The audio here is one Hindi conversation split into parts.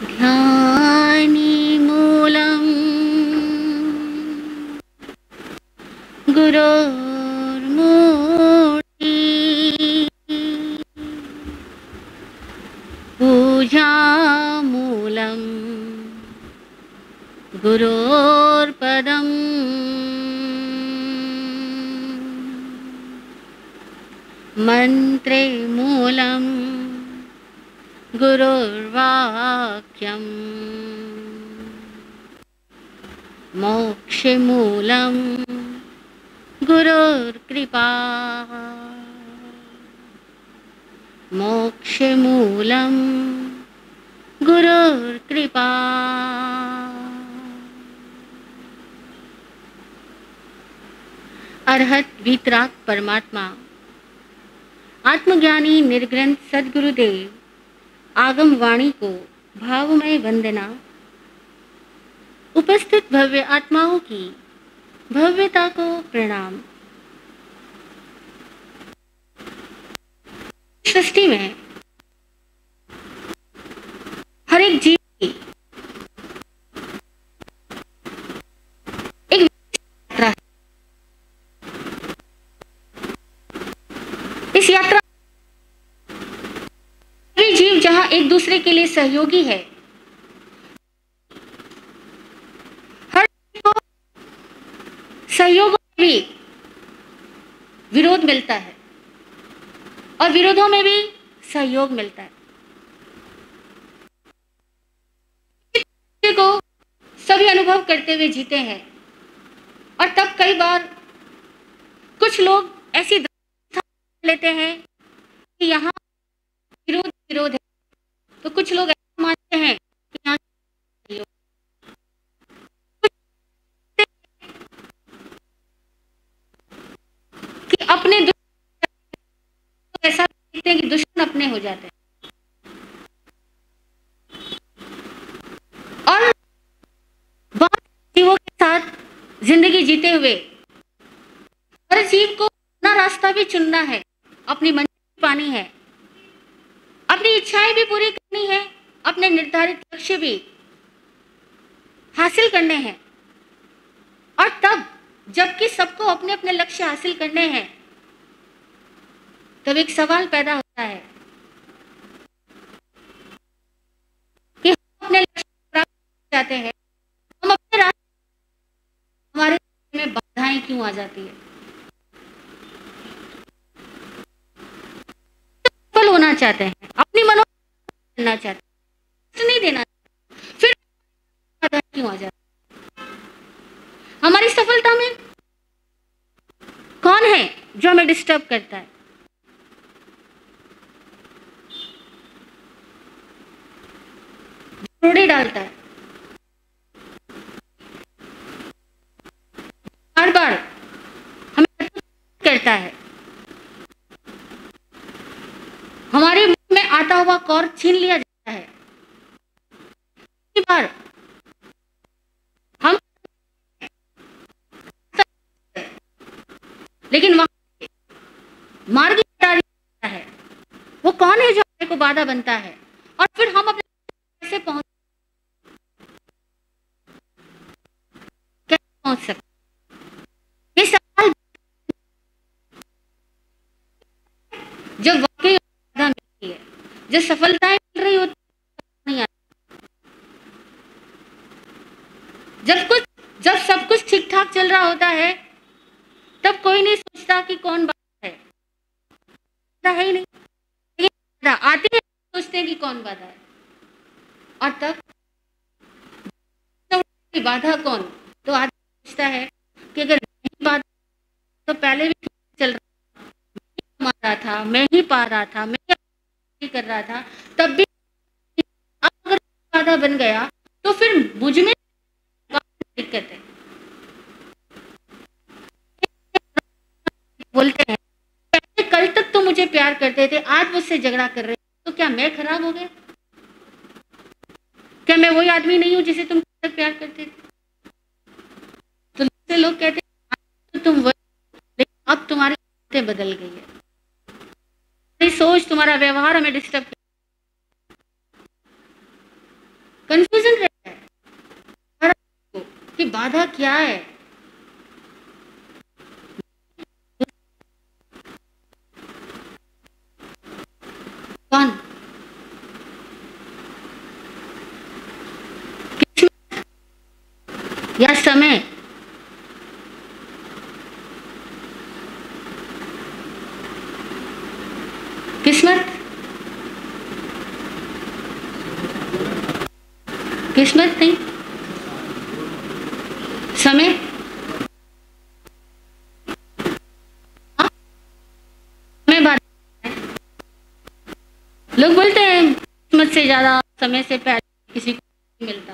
ध्यानिमूलम् गुरोर्मूर्ति पूजामूलम् गुरोर्पदम् मन्त्रे मूलम् गुरुर्वाक्यम् मोक्षे मूलम् गुरुर्कृपा मोक्षे मूलम् गुरुर्कृपा। अरहत वीतराग परमात्मा आत्मज्ञानी निर्ग्रंथ सद्गुरुदेव आगम वाणी को भावमय वंदना। उपस्थित भव्य आत्माओं की भव्यता को प्रणाम। सृष्टि में हर एक जीव की एक यात्रा है। इस यात्रा सभी जीव जहां एक दूसरे के लिए सहयोगी है, हर जीव को सहयोग में भी विरोध मिलता है और विरोधों में भी सहयोग मिलता है। को सभी अनुभव करते हुए जीते हैं और तब कई बार कुछ लोग ऐसी लेते हैं कि यहाँ विरोध है, तो कुछ लोग ऐसा मानते हैं कि यहाँ कि अपने दुश्मन ऐसा देखते हैं कि दुश्मन अपने हो जाते हैं। और बहुत जीवों के साथ जिंदगी जीते हुए हर जीव को अपना रास्ता भी चुनना है, अपनी मंजिल पानी है, अपनी इच्छाएं भी पूरी करनी है, अपने निर्धारित लक्ष्य भी हासिल करने हैं। और तब जबकि सबको अपने अपने लक्ष्य हासिल करने हैं, तब एक सवाल पैदा होता है कि हम अपने लक्ष्य प्राप्त करते हैं, हम अपने रास्ते हमारे में बाधाएं क्यों आ जाती है? सफल होना चाहते हैं, अपनी मनोकामना करना चाहते हैं, नहीं देना, फिर बाधा क्यों आ जाती है? हमारी सफलता में कौन है जो हमें डिस्टर्ब करता है? रोड़े डालता है, बार बार हमें करता है, हमारे मुंह में आता हुआ कौर छीन लिया जाता है। कई बार हम लेकिन वहां मार्ग है, वो कौन है जो हमारे को बाधा बनता है और फिर हम अपने कैसे पहुंच सकते? ये सवाल जब वाकई बाधा मिलती है, जब सफलताएं मिल रही होती नहीं आती, जब सब कुछ ठीक ठाक चल रहा होता है, तब कोई नहीं सोचता कि कौन बाधा है, बाधा है ही नहीं, लेकिन आती है सोचते हैं कि कौन बाधा है। और तब बाधा कौन? तो आदमी सोचता है कि अगर नहीं बाधा तो पहले भी चल रहा था, मैं ही पा रहा था, मैं ही कर रहा था, तब भी अगर बाधा बन गया तो फिर मुझ में दिक्कत है। बोलते हैं पहले कल तक तो मुझे प्यार करते थे, आज मुझसे झगड़ा कर रहे, तो क्या मैं खराब हो गया? क्या मैं वही आदमी नहीं हूं जिसे तुम तक प्यार करते थे? तो लोग कहते हैं तो तुम वही, लेकिन अब तुम्हारी बातें बदल गई है, तुम्हारी सोच, तुम्हारा व्यवहार हमें डिस्टर्ब। बाधा क्या है? कौन? या समय? किस्मत? किस्मत नहीं, समय। समय बाधा। लोग बोलते हैं किस्मत से ज्यादा समय से पहले किसी को नहीं मिलता।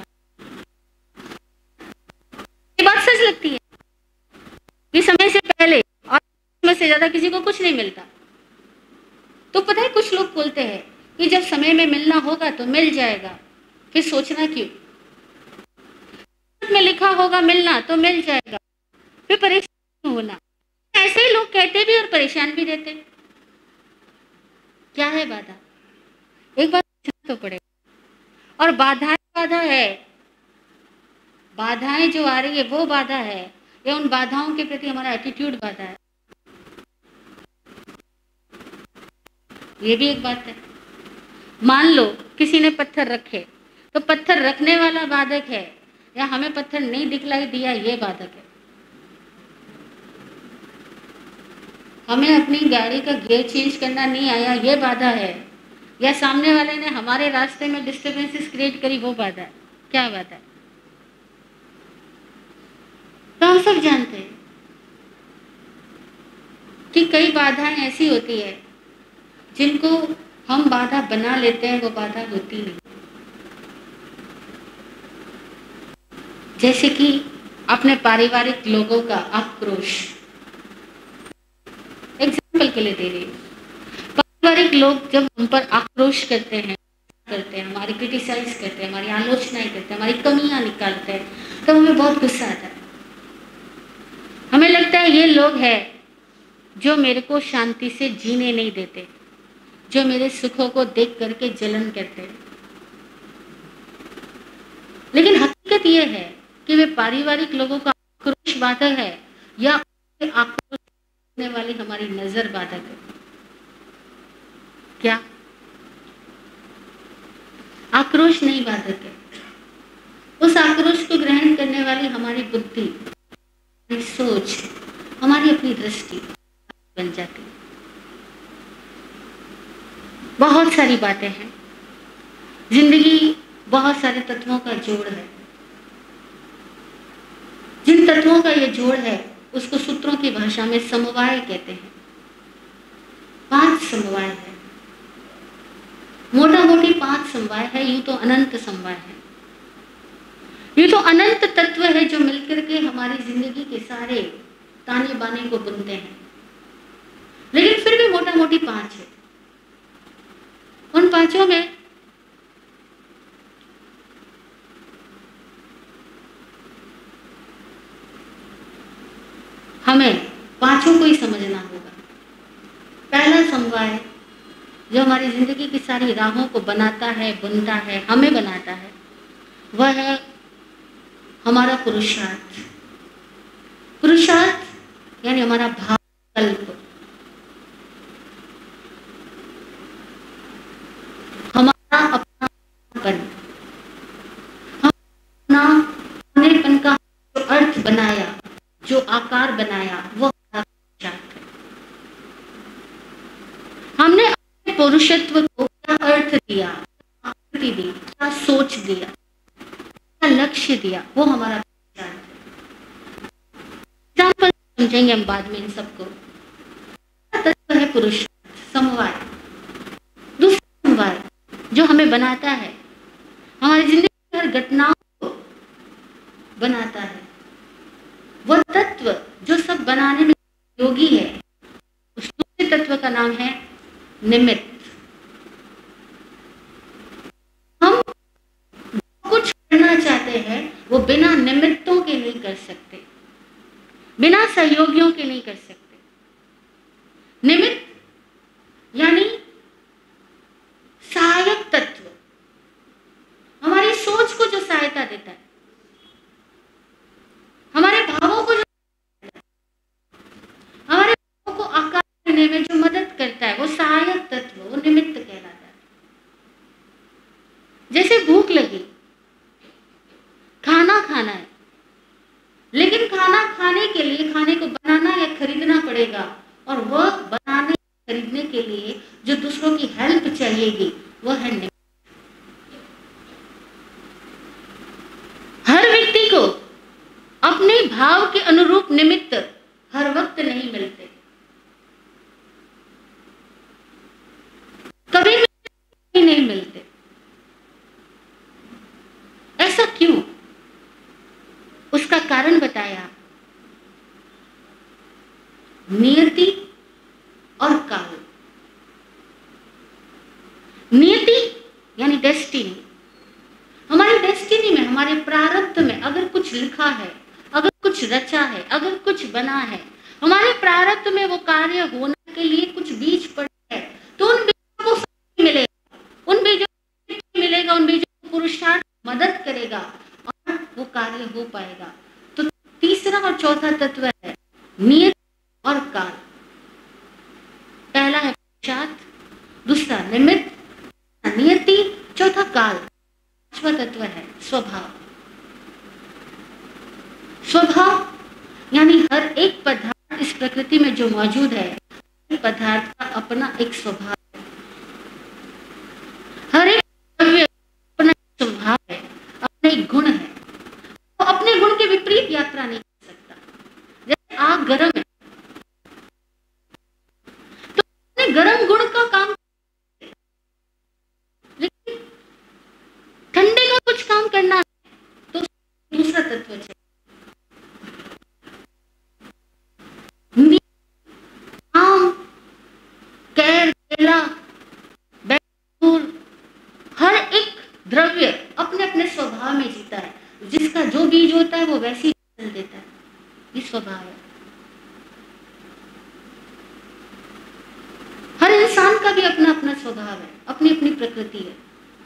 ये बात सच लगती है कि समय से पहले और किस्मत से ज्यादा किसी को कुछ नहीं मिलता। तो पता है, कुछ लोग बोलते हैं कि जब समय में मिलना होगा तो मिल जाएगा, फिर सोचना क्यों? में लिखा होगा मिलना तो मिल जाएगा, फिर परेशान होना। ऐसे ही लोग कहते भी और परेशान भी रहते। क्या है बाधा? एक बात सोचना तो पड़ेगा। और बाधा है, बाधाएं जो आ रही है वो बाधा है या उन बाधाओं के प्रति हमारा एटीट्यूड बाधा है? ये भी एक बात है। मान लो किसी ने पत्थर रखे, तो पत्थर रखने वाला बाधक है या हमें पत्थर नहीं दिखलाई दिया ये बाधक है? हमें अपनी गाड़ी का गियर चेंज करना नहीं आया ये बाधा है, या सामने वाले ने हमारे रास्ते में डिस्टर्बेंसेस क्रिएट करी वो बाधा है? क्या बाधा है? तो हम सब जानते हैं कि कई बाधाएं ऐसी होती है जिनको हम बाधा बना लेते हैं, वो बाधा होती नहीं। जैसे कि अपने पारिवारिक लोगों का आक्रोश, एग्जाम्पल के लिए दे रही हूँ। पारिवारिक लोग जब हम पर आक्रोश करते हैं, हमारी क्रिटिसाइज करते हैं, हमारी आलोचनाएं करते हैं, हमारी कमियां निकालते हैं, तो हमें बहुत गुस्सा आता है। हमें लगता है ये लोग हैं जो मेरे को शांति से जीने नहीं देते, जो मेरे सुखों को देख करके जलन करते हैं। लेकिन हकीकत ये है कि वे पारिवारिक लोगों का आक्रोश बाधक है या आक्रोश करने वाली हमारी नजर बाधक है? क्या? आक्रोश नहीं बाधक है। उस आक्रोश को ग्रहण करने वाली हमारी बुद्धि, हमारी सोच, हमारी अपनी दृष्टि बन जाती है। बहुत सारी बातें हैं। जिंदगी बहुत सारे तत्वों का जोड़ है। जिन तत्वों का ये जोड़ है उसको सूत्रों की भाषा में समवाय कहते हैं। 5 समवाय है, मोटा मोटी 5 समवाय है। यूं तो अनंत समवाय है, यूं तो अनंत तत्व है जो मिलकर के हमारी जिंदगी के सारे ताने बाने को बुनते हैं, लेकिन फिर भी मोटा मोटी 5 है। उन 5 में हमें 5 को ही समझना होगा। पहला समवाय जो हमारी जिंदगी की सारी राहों को बनाता है, बुनता है, हमें बनाता है, वह है हमारा पुरुषार्थ। पुरुषार्थ यानी हमारा भाव कल्प, हमारा अपनापन, हम अपना अपनेपन का जो अर्थ बनाया, जो आकार बनाया, वो हमारा पुरुषार्थ है। हमने अपने पुरुषत्व को क्या अर्थ दिया, आकृति दी, क्या सोच दिया, क्या लक्ष्य दिया, वो हमारा पुरुषार्थ है। एग्जाम्पल समझेंगे हम बाद में इन सबको। तत्व है पुरुषार्थ, समवाय। दूसरा समवाय जो हमें बनाता है, हमारी जिंदगी की हर घटनाओं को बनाता है, वह तत्व जो सब बनाने में योगी है, उस दूसरे तत्व का नाम है निमित्त। हम कुछ करना चाहते हैं वो बिना निमित्तों के नहीं कर सकते, बिना सहयोगियों के नहीं कर सकते। निमित्त यानी सहायक तत्व, हमारी सोच को जो सहायता देता है। चाहिए, जो दूसरों की हेल्प चाहिएगी, वह है निमित्त। हर व्यक्ति को अपने भाव के अनुरूप निमित्त हर वक्त नहीं मिलते, कभी भी नहीं मिलते। ऐसा क्यों? उसका कारण बताया, नियति और काल। नियति यानी डेस्टिनी। हमारी डेस्टिनी में, हमारे प्रारब्ध में अगर कुछ लिखा है, अगर कुछ रचा है, अगर कुछ बना है, हमारे प्रारब्ध में वो कार्य होने के लिए कुछ बीज पड़े हैं, तो उन बीजों को फल मिलेगा, उन बीजों को मिलेगा, उन बीजों को पुरुषार्थ मदद करेगा और वो कार्य हो पाएगा। तो तीसरा और चौथा तत्व है नियति और काल। पहला है पुरुषार्थ, दूसरा निमित्त, नियति, चौथा काल, पांचवा तत्व है स्वभाव। स्वभाव यानी हर एक पदार्थ इस प्रकृति में जो मौजूद है, हर पदार्थ का अपना एक स्वभाव है। हर एक द्रव्य अपना स्वभाव है, अपना एक गुण है। वो अपने गुण के विपरीत यात्रा नहीं कर सकता। जैसे आग गर्म है तो अपने गर्म गुण का काम, लेकिन ठंडे का कुछ काम करना है तो दूसरा तत्व चाहिए। आम, कैर, केला, बैतूल, हर एक द्रव्य अपने अपने स्वभाव में जीता है। जिसका जो बीज होता है वो वैसे ही फल देता है, ये स्वभाव है। हर इंसान का भी अपना अपना स्वभाव है, अपनी अपनी प्रकृति है।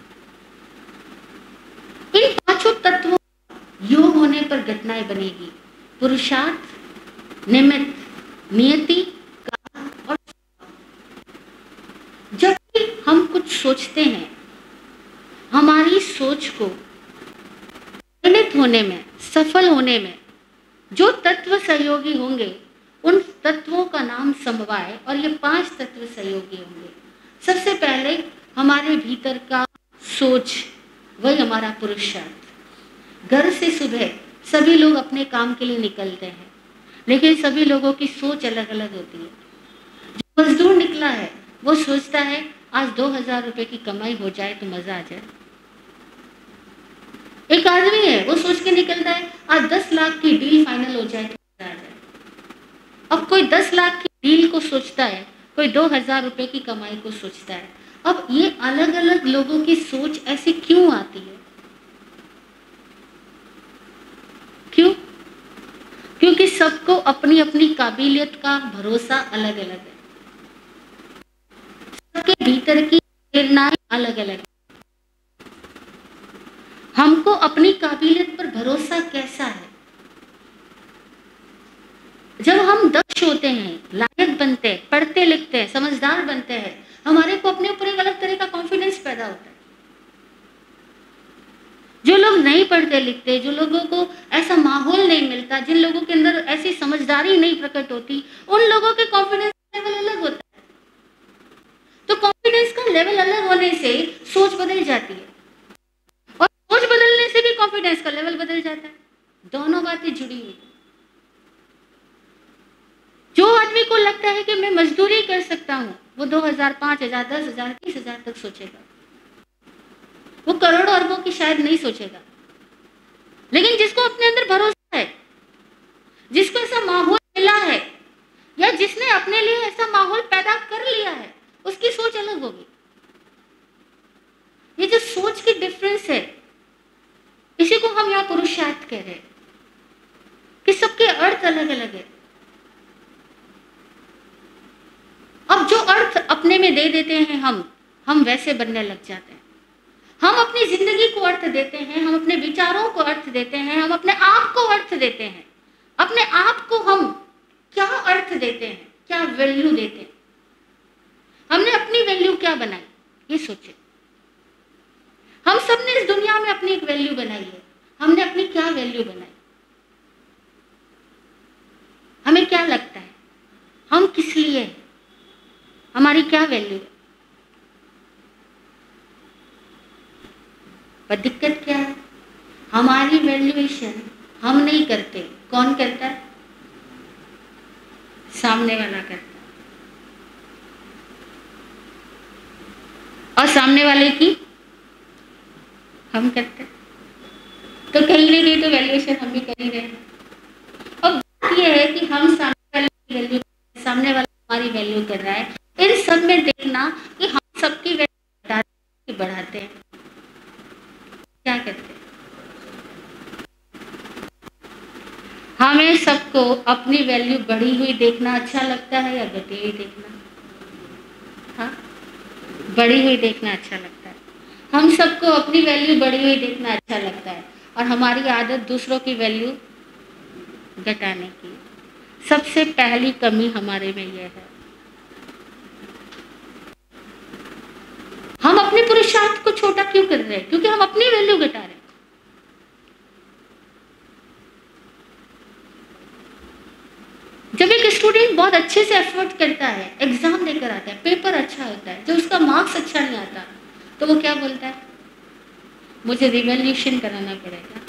इन पांचों तत्वों योग होने पर घटनाएं बनेगी। पुरुषार्थ, निमित्त, नियति, काल और स्वभाव। जब भी हम कुछ सोचते हैं, हमारी सोच को परिणित होने में, सफल होने में जो तत्व सहयोगी होंगे, उन तत्वों का नाम समवाय, और ये 5 तत्व सहयोगी होंगे। सबसे पहले हमारे भीतर का सोच, वही हमारा पुरुषार्थ। घर से सुबह सभी लोग अपने काम के लिए निकलते हैं, लेकिन सभी लोगों की सोच अलग अलग होती है। जो मजदूर निकला है वो सोचता है आज 2000 रुपए की कमाई हो जाए तो मजा आ जाए। एक आदमी है वो सोच के निकलता है आज 10 लाख की डील फाइनल हो जाए तो मजा आ जाए। अब कोई 10 लाख की डील को सोचता है, कोई 2000 रुपए की कमाई को सोचता है। अब ये अलग अलग लोगों की सोच ऐसी क्यों आती है? क्यों? क्योंकि सबको अपनी अपनी काबिलियत का भरोसा अलग अलग है, सबके भीतर की प्रेरणाएं अलग अलग है। हमको अपनी काबिलियत पर भरोसा कैसा है? जब हम दक्ष होते हैं, लायक बनते हैं, पढ़ते लिखते हैं, समझदार बनते हैं, हमारे को अपने ऊपर एक अलग तरह का कॉन्फिडेंस पैदा होता है। जो लोग नहीं पढ़ते लिखते, जो लोगों को ऐसा माहौल नहीं मिलता, जिन लोगों के अंदर ऐसी समझदारी नहीं प्रकट होती, उन लोगों के कॉन्फिडेंस लेवल अलग होता है। तो कॉन्फिडेंस का लेवल अलग होने से सोच बदल जाती है, और सोच बदलने से भी कॉन्फिडेंस का लेवल बदल जाता है। दोनों बातें जुड़ी हुई। जो आदमी को लगता है कि मैं मजदूरी कर सकता हूं, वो 2000, 5000, 10,000, 30,000 तक सोचेगा। वो करोड़ों अरबों की शायद नहीं सोचेगा। लेकिन जिसको अपने अंदर भरोसा है, जिसको ऐसा माहौल मिला है, या जिसने अपने लिए ऐसा माहौल पैदा कर लिया है, उसकी सोच अलग होगी। ये जो सोच की डिफरेंस है, इसी को हम यहाँ पुरुषार्थ कह रहे हैं कि सबके अर्थ अलग अलग है। अब जो अर्थ अपने में दे देते हैं हम वैसे बनने लग जाते हैं। हम अपनी जिंदगी को अर्थ देते हैं, हम अपने विचारों को अर्थ देते हैं, हम अपने आप को अर्थ देते हैं। अपने आप को हम क्या अर्थ देते हैं, क्या वैल्यू देते हैं? हमने अपनी वैल्यू क्या बनाई, ये सोचे। हम सब ने इस दुनिया में अपनी एक वैल्यू बनाई है। हमने अपनी क्या वैल्यू बनाई? हमें क्या लगता है हम किस लिए हैं? हमारी हमारी क्या वैल्यू है। पर दिक्कत क्या है, हमारी वैल्यूएशन हम नहीं करते, कौन करता है? सामने वाला करता है। और सामने वाले की हम करते हैं। तो कहीं ना कहीं तो वैल्यूएशन हम भी कर ही रहे हैं। अब बात यह है कि हम सामने वाले की वैल्यू, सामने वाला हमारी वैल्यू कर रहा है, इन सब में देखना कि हम सबकी वैल्यू बढ़ाते हैं, क्या करते हैं? हमें सबको अपनी वैल्यू बढ़ी हुई देखना अच्छा लगता है या घटी हुई देखना? हाँ, बढ़ी हुई देखना अच्छा लगता है। हम सबको अपनी वैल्यू बढ़ी हुई देखना अच्छा लगता है, और हमारी आदत दूसरों की वैल्यू घटाने की। सबसे पहली कमी हमारे में यह है, हम अपने पुरुषार्थ को छोटा क्यों कर रहे हैं? क्योंकि हम अपनी वैल्यू घटा रहे हैं। जब एक स्टूडेंट बहुत अच्छे से एफर्ट करता है, एग्जाम देकर आता है, पेपर अच्छा होता है, जब उसका मार्क्स अच्छा नहीं आता तो वो क्या बोलता है? मुझे रिवैल्यूएशन कराना पड़ेगा,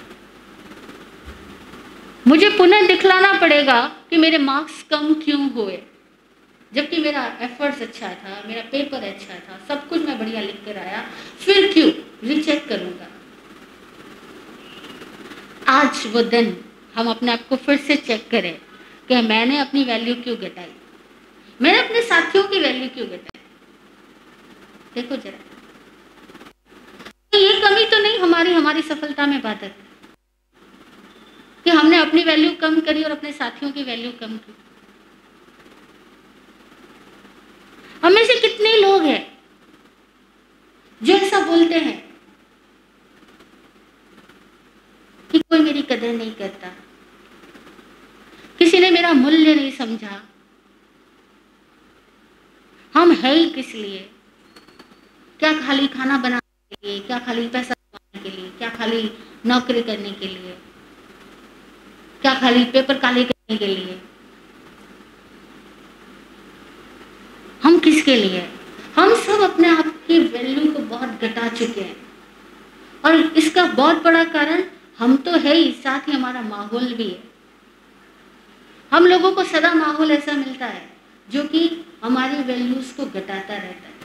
मुझे पुनः दिखलाना पड़ेगा कि मेरे मार्क्स कम क्यों हुए, जबकि मेरा एफर्ट्स अच्छा था, मेरा पेपर अच्छा था, सब कुछ मैं बढ़िया लिख कर आया, फिर क्यों? रीचेक करूंगा। आज वो दिन हम अपने आप को फिर से चेक करें कि मैंने अपनी वैल्यू क्यों घटाई, मैंने अपने साथियों की वैल्यू क्यों घटाई। देखो जरा, ये कमी तो नहीं हमारी सफलता में बाधक है कि हमने अपनी वैल्यू कम करी और अपने साथियों की वैल्यू कम की। हम में से कितने लोग हैं जो ऐसा बोलते हैं कि कोई मेरी कदर नहीं करता, किसी ने मेरा मूल्य नहीं समझा, हम है ही किस लिए? क्या खाली खाना बनाने के लिए, क्या खाली पैसा कमाने के लिए, क्या खाली नौकरी करने के लिए, क्या खाली पेपर काले करने के लिए? हम किसके लिए? हम सब अपने आप की वैल्यू को बहुत घटा चुके हैं, और इसका बहुत बड़ा कारण हम तो है ही, साथ ही हमारा माहौल भी है। हम लोगों को सदा माहौल ऐसा मिलता है जो कि हमारी वैल्यूज को घटाता रहता है।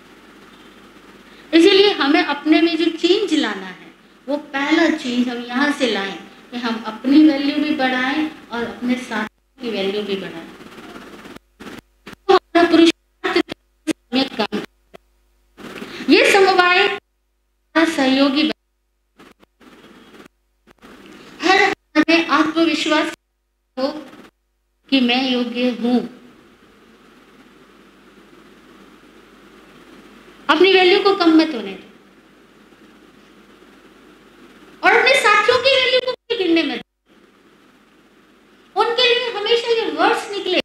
इसीलिए हमें अपने में जो चेंज लाना है, वो पहला चेंज हम यहाँ से लाएं कि हम अपनी वैल्यू भी बढ़ाएं और अपने साथियों की वैल्यू भी बढ़ाएं। तो हमारा पुरुषार्थ में काम, ये समवाय सहयोगी, हर हमें आत्मविश्वास हो कि मैं योग्य हूं, अपनी वैल्यू को कम मत होने दो, और अपने साथियों की वैल्यू को भी गिनने मत दो। उनके लिए हमेशा ये वर्ड्स निकले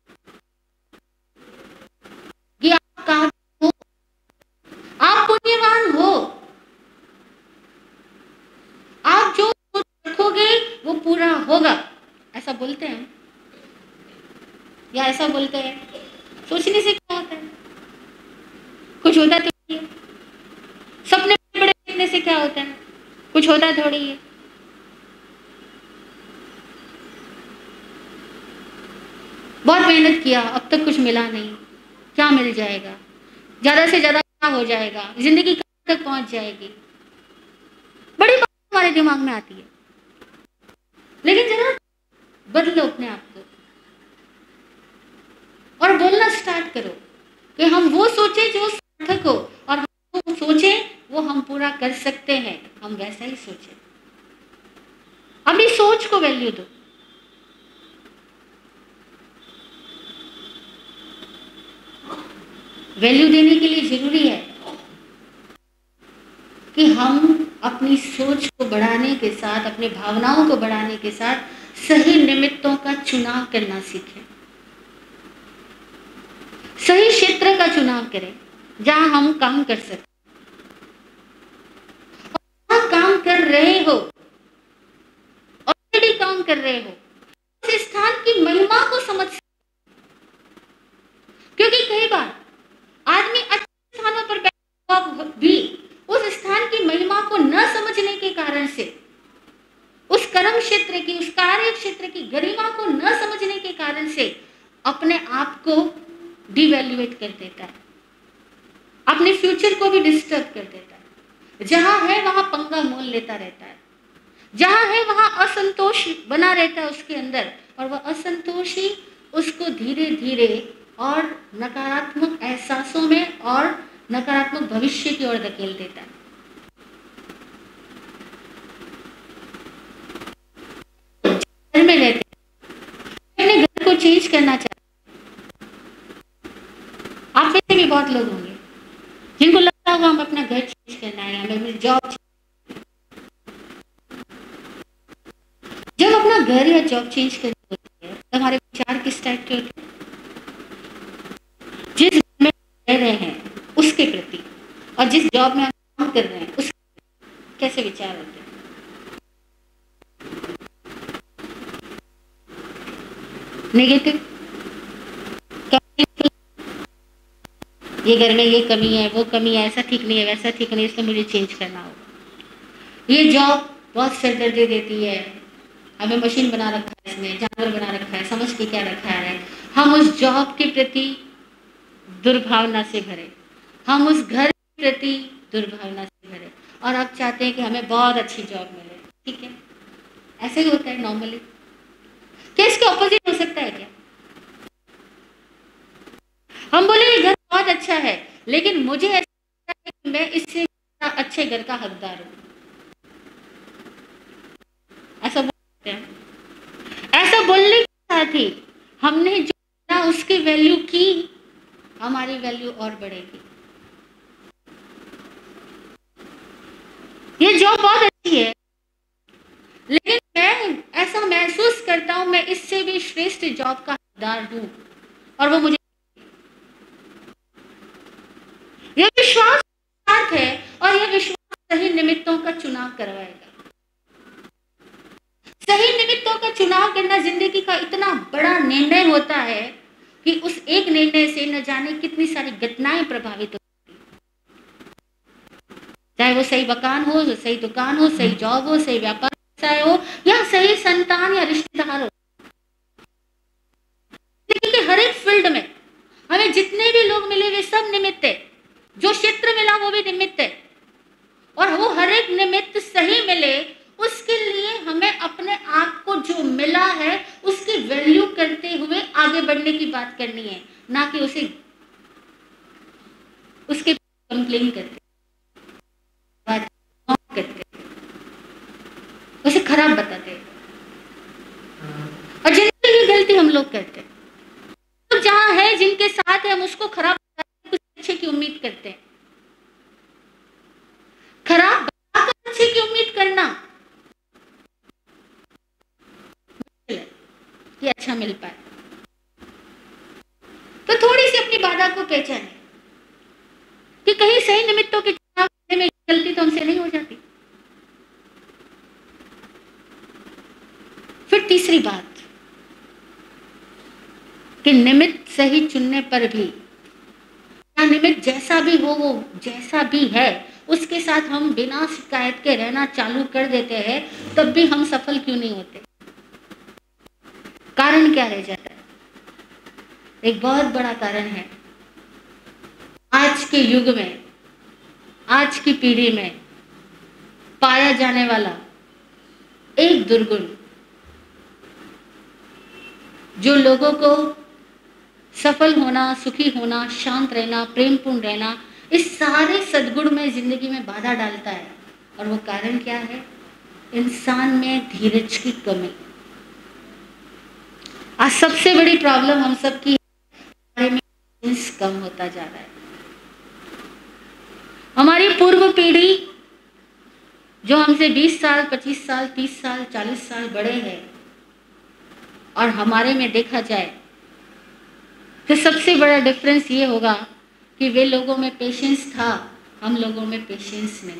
कि आप काबिल हो, आप पुण्यवान हो, आप जो रखोगे वो पूरा होगा। ऐसा बोलते हैं या ऐसा बोलते हैं? सोचने से क्या होता है? कुछ होता तो नहीं है। सपने बड़े देखने से क्या होता है? कुछ होता थोड़ी है। बहुत मेहनत किया, अब तक कुछ मिला नहीं, क्या मिल जाएगा? ज्यादा से ज्यादा क्या हो जाएगा? जिंदगी कहाँ तक पहुंच जाएगी? बड़ी बात हमारे दिमाग में आती है। लेकिन जरा बदलो अपने आप को और बोलना स्टार्ट करो कि हम वो सोचे जो सार्थक हो, और हम वो सोचे वो हम पूरा कर सकते हैं, हम वैसा ही सोचे। अपनी सोच को वैल्यू दो। वैल्यू देने के लिए जरूरी है कि हम अपनी सोच को बढ़ाने के साथ, अपने भावनाओं को बढ़ाने के साथ सही निमित्तों का चुनाव करना सीखें। सही क्षेत्र का चुनाव करें जहां हम काम कर सकते, और काम कर रहे हो, ऑलरेडी काम कर रहे हो, उस स्थान की महिमा को समझ सकते। क्योंकि कई बार आदमी अच्छे स्थानों पर बैठा हुआ भी उस स्थान की महिमा को न समझने के कारण से, उस कर्म क्षेत्र की, उस कार्य क्षेत्र की गरिमा को न समझने के कारण से अपने आप को डिवैल्यूएट कर देता है, अपने फ्यूचर को भी डिस्टर्ब कर देता है। जहां है वहां पंगा मोल लेता रहता है, जहां है वहां असंतोष बना रहता है उसके अंदर, और वह असंतोष ही उसको धीरे धीरे और नकारात्मक एहसासों में और नकारात्मक भविष्य की ओर धकेल देता है। घर में रहते अपने घर को चेंज करना चाहते, आप में से भी बहुत लोग होंगे जिनको लगता होगा हम अपना घर चेंज करना है, हमें अपनी जॉब। जब अपना घर या जॉब चेंज करनी होती है तो हमारे विचार किस टाइप के होते हैं? जिस घर में रह रहे हैं उसके प्रति और जिस जॉब में हम काम कर रहे हैं उसके कैसे विचार होते हैं? नेगेटिव। ये घर में ये कमी है, वो कमी है, ऐसा ठीक नहीं है, वैसा ठीक नहीं है, इसलिए मुझे चेंज करना होगा। ये जॉब बहुत सिरदर्दी देती है, हमें मशीन बना रखा है, इसने जानवर बना रखा है, समझ के क्या रखा है। हम उस जॉब के प्रति दुर्भावना से भरे, हम उस घर के प्रति दुर्भावना से भरे, और अब चाहते हैं कि हमें बहुत अच्छी जॉब मिले। ठीक है, ऐसे ही होता है नॉर्मली। क्या इसके ऑपोजिट हो सकता है क्या? हम बोले ये घर बहुत अच्छा है, लेकिन मुझे ऐसा लगता है कि मैं इससे अच्छे घर का हकदार हूं, ऐसा बोलते हैं। ऐसा बोलने के साथ ही हमने जो ना उसकी वैल्यू की, हमारी वैल्यू और बढ़ेगी। ये जॉब बहुत अच्छी है, लेकिन मैं ऐसा महसूस करता हूं मैं इससे भी श्रेष्ठ जॉब का हकदार हूं, और वो मुझे, यह विश्वास है और यह विश्वास सही निमित्तों का चुनाव करवाएगा। सही निमित्तों का चुनाव करना जिंदगी का इतना बड़ा निर्णय होता है कि उस एक निर्णय से न जाने कितनी सारी घटनाएं प्रभावित होती हैं। चाहे वो सही मकान हो, सही दुकान हो, सही जॉब हो, सही व्यापार व्यवसाय हो, या सही संतान या रिश्तेदार हो। जिंदगी के हर एक फील्ड में हमें जितने भी लोग मिले वे सब निमित्त है, जो क्षेत्र मिला वो भी निमित्त है, और वो हर एक निमित्त सही मिले उसके लिए हमें अपने आप को जो मिला है उसकी वैल्यू करते हुए आगे बढ़ने की बात करनी है, ना कि उसे उसके कंप्लेन करते उसे खराब बताते। और जिनकी ये गलती हम लोग करते हैं, तो जहां है जिनके साथ है हम उसको खराब बताते, कुछ अच्छे की उम्मीद करते हैं। खराब बताकर अच्छे की उम्मीद करना कि अच्छा मिल पाए, तो थोड़ी सी अपनी बाधा को पहचाने कि कहीं सही निमित्तों के चुनाव करने में गलती तो हमसे नहीं हो जाती। फिर तीसरी बात कि निमित्त सही चुनने पर भी, या निमित्त जैसा भी हो, वो जैसा भी है उसके साथ हम बिना शिकायत के रहना चालू कर देते हैं, तब भी हम सफल क्यों नहीं होते? कारण क्या रह जाता है? एक बहुत बड़ा कारण है, आज के युग में, आज की पीढ़ी में पाया जाने वाला एक दुर्गुण जो लोगों को सफल होना, सुखी होना, शांत रहना, प्रेमपूर्ण रहना, इस सारे सद्गुण में जिंदगी में बाधा डालता है। और वो कारण क्या है? इंसान में धीरज की कमी। आज सबसे बड़ी प्रॉब्लम हम सब की हमारे में पेशेंस कम होता जा रहा है। हमारी पूर्व पीढ़ी जो हमसे 20 साल, 25 साल, 30 साल, 40 साल बड़े हैं, और हमारे में देखा जाए तो सबसे बड़ा डिफरेंस ये होगा कि वे लोगों में पेशेंस था, हम लोगों में पेशेंस नहीं।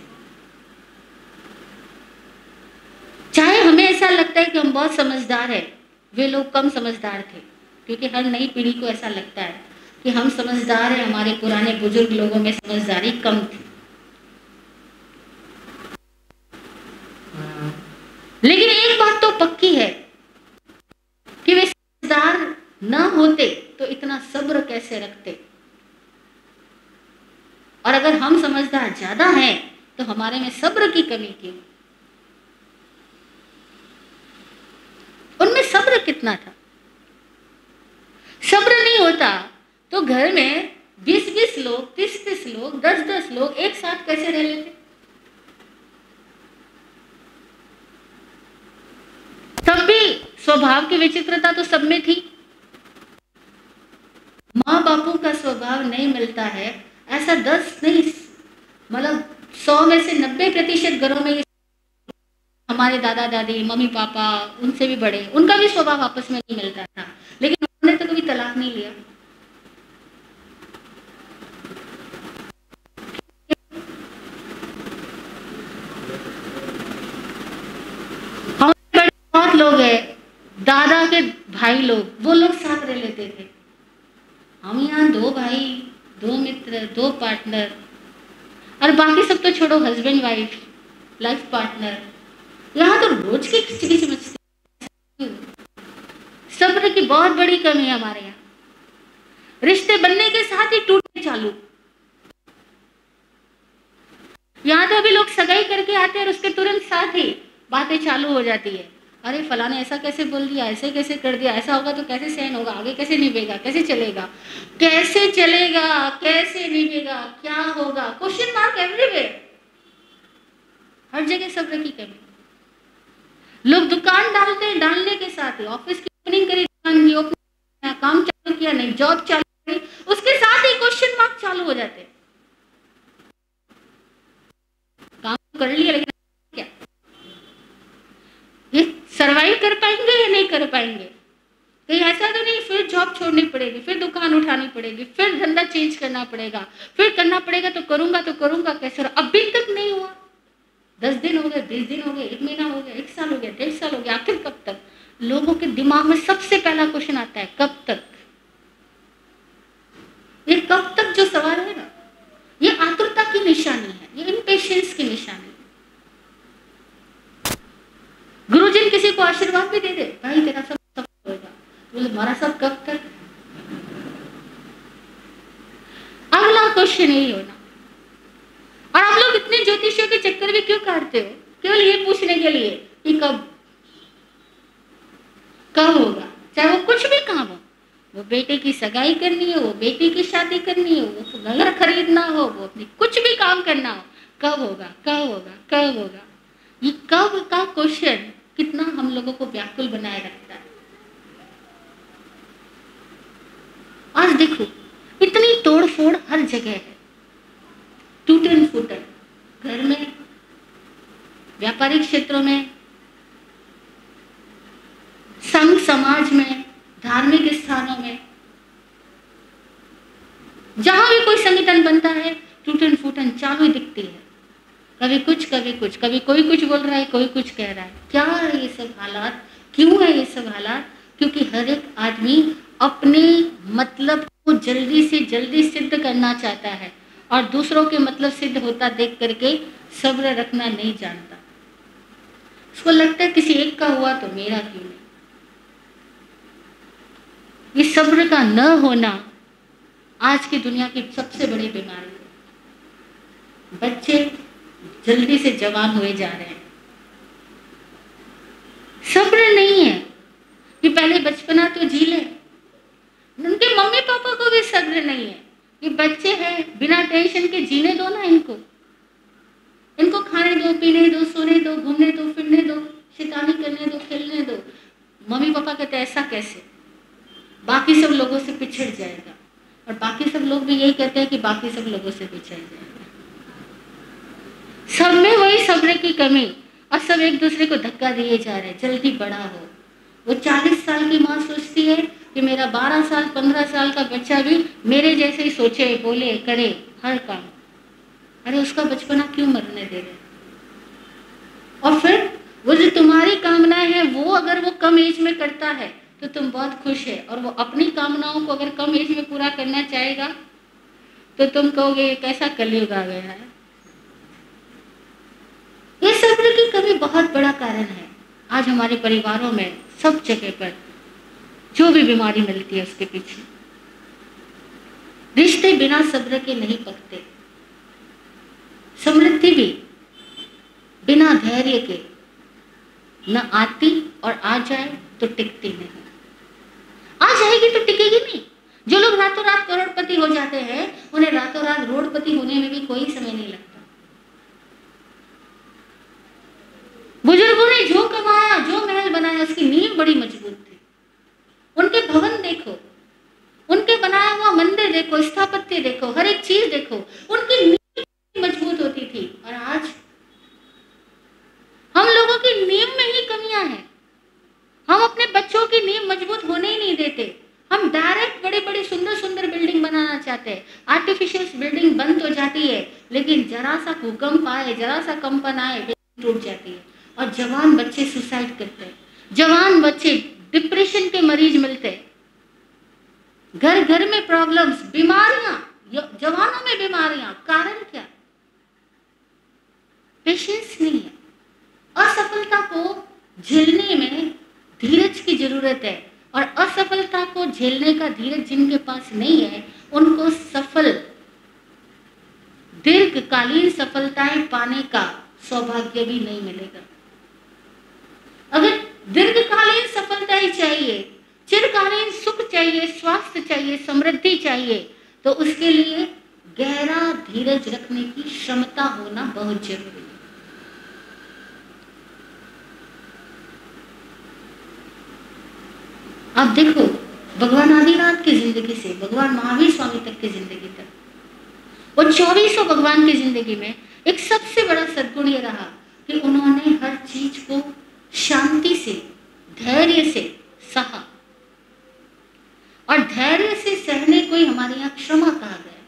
चाहे हमें ऐसा लगता है कि हम बहुत समझदार हैं, वे लोग कम समझदार थे, क्योंकि हर नई पीढ़ी को ऐसा लगता है कि हम समझदार हैं, हमारे पुराने बुजुर्ग लोगों में समझदारी कम थी। लेकिन एक बात तो पक्की है कि वे समझदार न होते तो इतना सब्र कैसे रखते, और अगर हम समझदार ज्यादा हैं तो हमारे में सब्र की कमी क्यों? उनमें सब्र कितना था। सब्र नहीं होता तो घर में 20-20 लोग, 30-30 लोग, 10-10 लोग एक साथ कैसे रह लेते? तब भी स्वभाव की विचित्रता तो सब में थी। माँ बापू का स्वभाव नहीं मिलता है ऐसा 10 नहीं, मतलब 100 में से 90% घरों में हमारे दादा दादी, मम्मी पापा, उनसे भी बड़े, उनका भी स्वभाव आपस में नहीं मिलता था, लेकिन उन्होंने तो कभी तलाक नहीं लिया। हमारे बड़े बहुत लोग हैं, दादा के भाई लोग, वो लोग साथ रह लेते थे। हम यहाँ 2 भाई, 2 मित्र, 2 पार्टनर, और बाकी सब तो छोड़ो, हस्बैंड वाइफ, लाइफ पार्टनर, यहाँ तो रोज की खिचड़ी समझते। सब्र की बहुत बड़ी कमी है हमारे यहाँ। रिश्ते बनने के साथ ही टूटने चालू। यहाँ तो अभी लोग सगाई करके आते हैं और उसके तुरंत साथ ही बातें चालू हो जाती है। अरे फलाने ऐसा कैसे बोल दिया, ऐसे कैसे कर दिया, ऐसा होगा तो कैसे सहन होगा, आगे कैसे निभेगा, कैसे चलेगा, कैसे चलेगा, कैसे निभेगा, क्या होगा, क्वेश्चन मार्क एवरीवेयर, हर जगह सब्र की कमी। लोग दुकान डालने के साथ ही, ऑफिस की ओपनिंग करी, दुकान की ओपनिंग, काम चालू किया नहीं, जॉब चालू करी, उसके साथ ही क्वेश्चन मार्क चालू हो जाते हैं। काम कर लिया लेकिन क्या ये सर्वाइव कर पाएंगे या नहीं कर पाएंगे? कहीं ऐसा तो नहीं फिर जॉब छोड़नी पड़ेगी, फिर दुकान उठानी पड़ेगी, फिर धंधा चेंज करना पड़ेगा, फिर करना पड़ेगा, तो करूंगा कैसे? अभी तक नहीं हुआ। 10 दिन हो गए, 20 दिन हो गए, 1 महीना हो गया, 1 साल हो गया, 1.5 साल हो गया, आखिर कब तक? लोगों के दिमाग में सबसे पहला क्वेश्चन आता है, कब तक? ये कब तक जो सवाल है ना, ये आतुरता की निशानी है, ये इम्पेशेंस की निशानी है। गुरुजी किसी को आशीर्वाद भी दे दे, भाई तेरा सब सफल होगा, बोले हमारा सब कब तक? अगला क्वेश्चन यही होना। और आप लोग इतने ज्योतिषियों के चक्कर भी क्यों काटते हो? केवल ये पूछने के लिए कि कब होगा, चाहे वो कुछ भी काम हो, वो बेटे की सगाई करनी हो, वो बेटी की शादी करनी हो, वो घर खरीदना हो, वो अपनी कुछ भी काम करना हो, कब होगा, कब होगा, कब होगा? ये कब का क्वेश्चन कितना हम लोगों को व्याकुल बनाए रखता है। आज देखो इतनी तोड़फोड़ हर जगह है, टूटन फूटन, घर में, व्यापारिक क्षेत्रों में, संघ समाज में, धार्मिक स्थानों में, जहां भी कोई संगठन बनता है टूटन फूटन चालू दिखती है। कभी कुछ, कभी कुछ, कभी कोई कुछ बोल रहा है, कोई कुछ कह रहा है। क्या है ये सब हालात? क्यों है ये सब हालात? क्योंकि हर एक आदमी अपने मतलब को जल्दी से जल्दी सिद्ध करना चाहता है और दूसरों के मतलब सिद्ध होता देख करके सब्र रखना नहीं जानता। उसको लगता है किसी एक का हुआ तो मेरा क्यों नहीं। ये सब्र का न होना आज की दुनिया की सबसे बड़ी बीमारी है। बच्चे जल्दी से जवान हुए जा रहे हैं, सब्र नहीं है कि पहले बचपना तो जी ले। उनके मम्मी पापा को भी सब्र नहीं है कि बच्चे हैं बिना टेंशन के जीने दो ना, इनको खाने दो, पीने दो, सोने दो, घूमने दो, फिरने दो, शैतानी करने दो, खेलने दो। मम्मी पापा कहते ऐसा कैसे, बाकी सब लोगों से पिछड़ जाएगा, और बाकी सब लोग भी यही कहते हैं कि बाकी सब लोगों से पिछड़ जाएगा। सब में वही सब्र की कमी, और सब एक दूसरे को धक्का दिए जा रहे हैं, जल्दी बड़ा हो। वो 40 साल की माँ सोचती है कि मेरा 12 साल 15 साल का बच्चा भी मेरे जैसे ही सोचे, बोले, करे हर काम। अरे उसका बचपना क्यों मरने दे रहे? और फिर वो जो तुम्हारी कामनाएं हैं वो अगर वो कम एज में करता है तो तुम बहुत खुश है, और वो अपनी कामनाओं को अगर कम एज में पूरा करना चाहेगा तो तुम कहोगे कैसा कलयुग आ गया है। ये सब्र की कमी बहुत बड़ा कारण है। आज हमारे परिवारों में सब जगह पर जो भी बीमारी मिलती है उसके पीछे रिश्ते बिना सब्र के नहीं पकते। समृद्धि भी बिना धैर्य के न आती, और आ जाए तो टिकती नहीं। आ जाएगी तो टिकेगी नहीं। जो लोग रातों रात करोड़पति हो जाते हैं उन्हें रातों रात रोडपति होने में भी कोई समय नहीं लगता। बुजुर्गों ने जो कमाया, जो महल बनाया, उसकी नींव बड़ी मजबूत थी। उनके भवन देखो, उनके बनाया हुआ मंदिर देखो, स्थापत्य देखो, हर एक चीज देखो, उनकी नींव मजबूत होती थी। और आज हम लोगों की नींव में ही कमियां हैं। हम अपने बच्चों की नींव मजबूत होने ही नहीं देते। हम डायरेक्ट बड़ी बड़ी सुंदर सुंदर बिल्डिंग बनाना चाहते हैं। आर्टिफिशियल बिल्डिंग बन तो जाती है, लेकिन जरा सा भूकंप आए, जरा सा कंपन आए, टूट जाती है। और जवान बच्चे सुसाइड करते हैं, जवान बच्चे डिप्रेशन के मरीज मिलते हैं, घर घर में प्रॉब्लम्स, बीमारियां, जवानों में बीमारियां। कारण क्या? पेशेंस नहीं है। असफलता को झेलने में धीरज की जरूरत है, और असफलता को झेलने का धीरज जिनके पास नहीं है उनको दीर्घकालीन सफलताएं पाने का सौभाग्य भी नहीं मिलेगा। अगर दीर्घकालीन सफलताएं चाहिए, चिरकालीन सुख चाहिए, स्वास्थ्य चाहिए, समृद्धि चाहिए, तो उसके लिए गहरा धीरज रखने की क्षमता होना बहुत जरूरी है। अब देखो, भगवान आदिनाथ की जिंदगी से भगवान महावीर स्वामी तक की जिंदगी तक, वो 2400 भगवान की जिंदगी में एक सबसे बड़ा सद्गुण ये रहा कि उन्होंने हर चीज को शांति से, धैर्य से सहा। और धैर्य से सहने को ही हमारे यहाँ क्षमा कहा गया।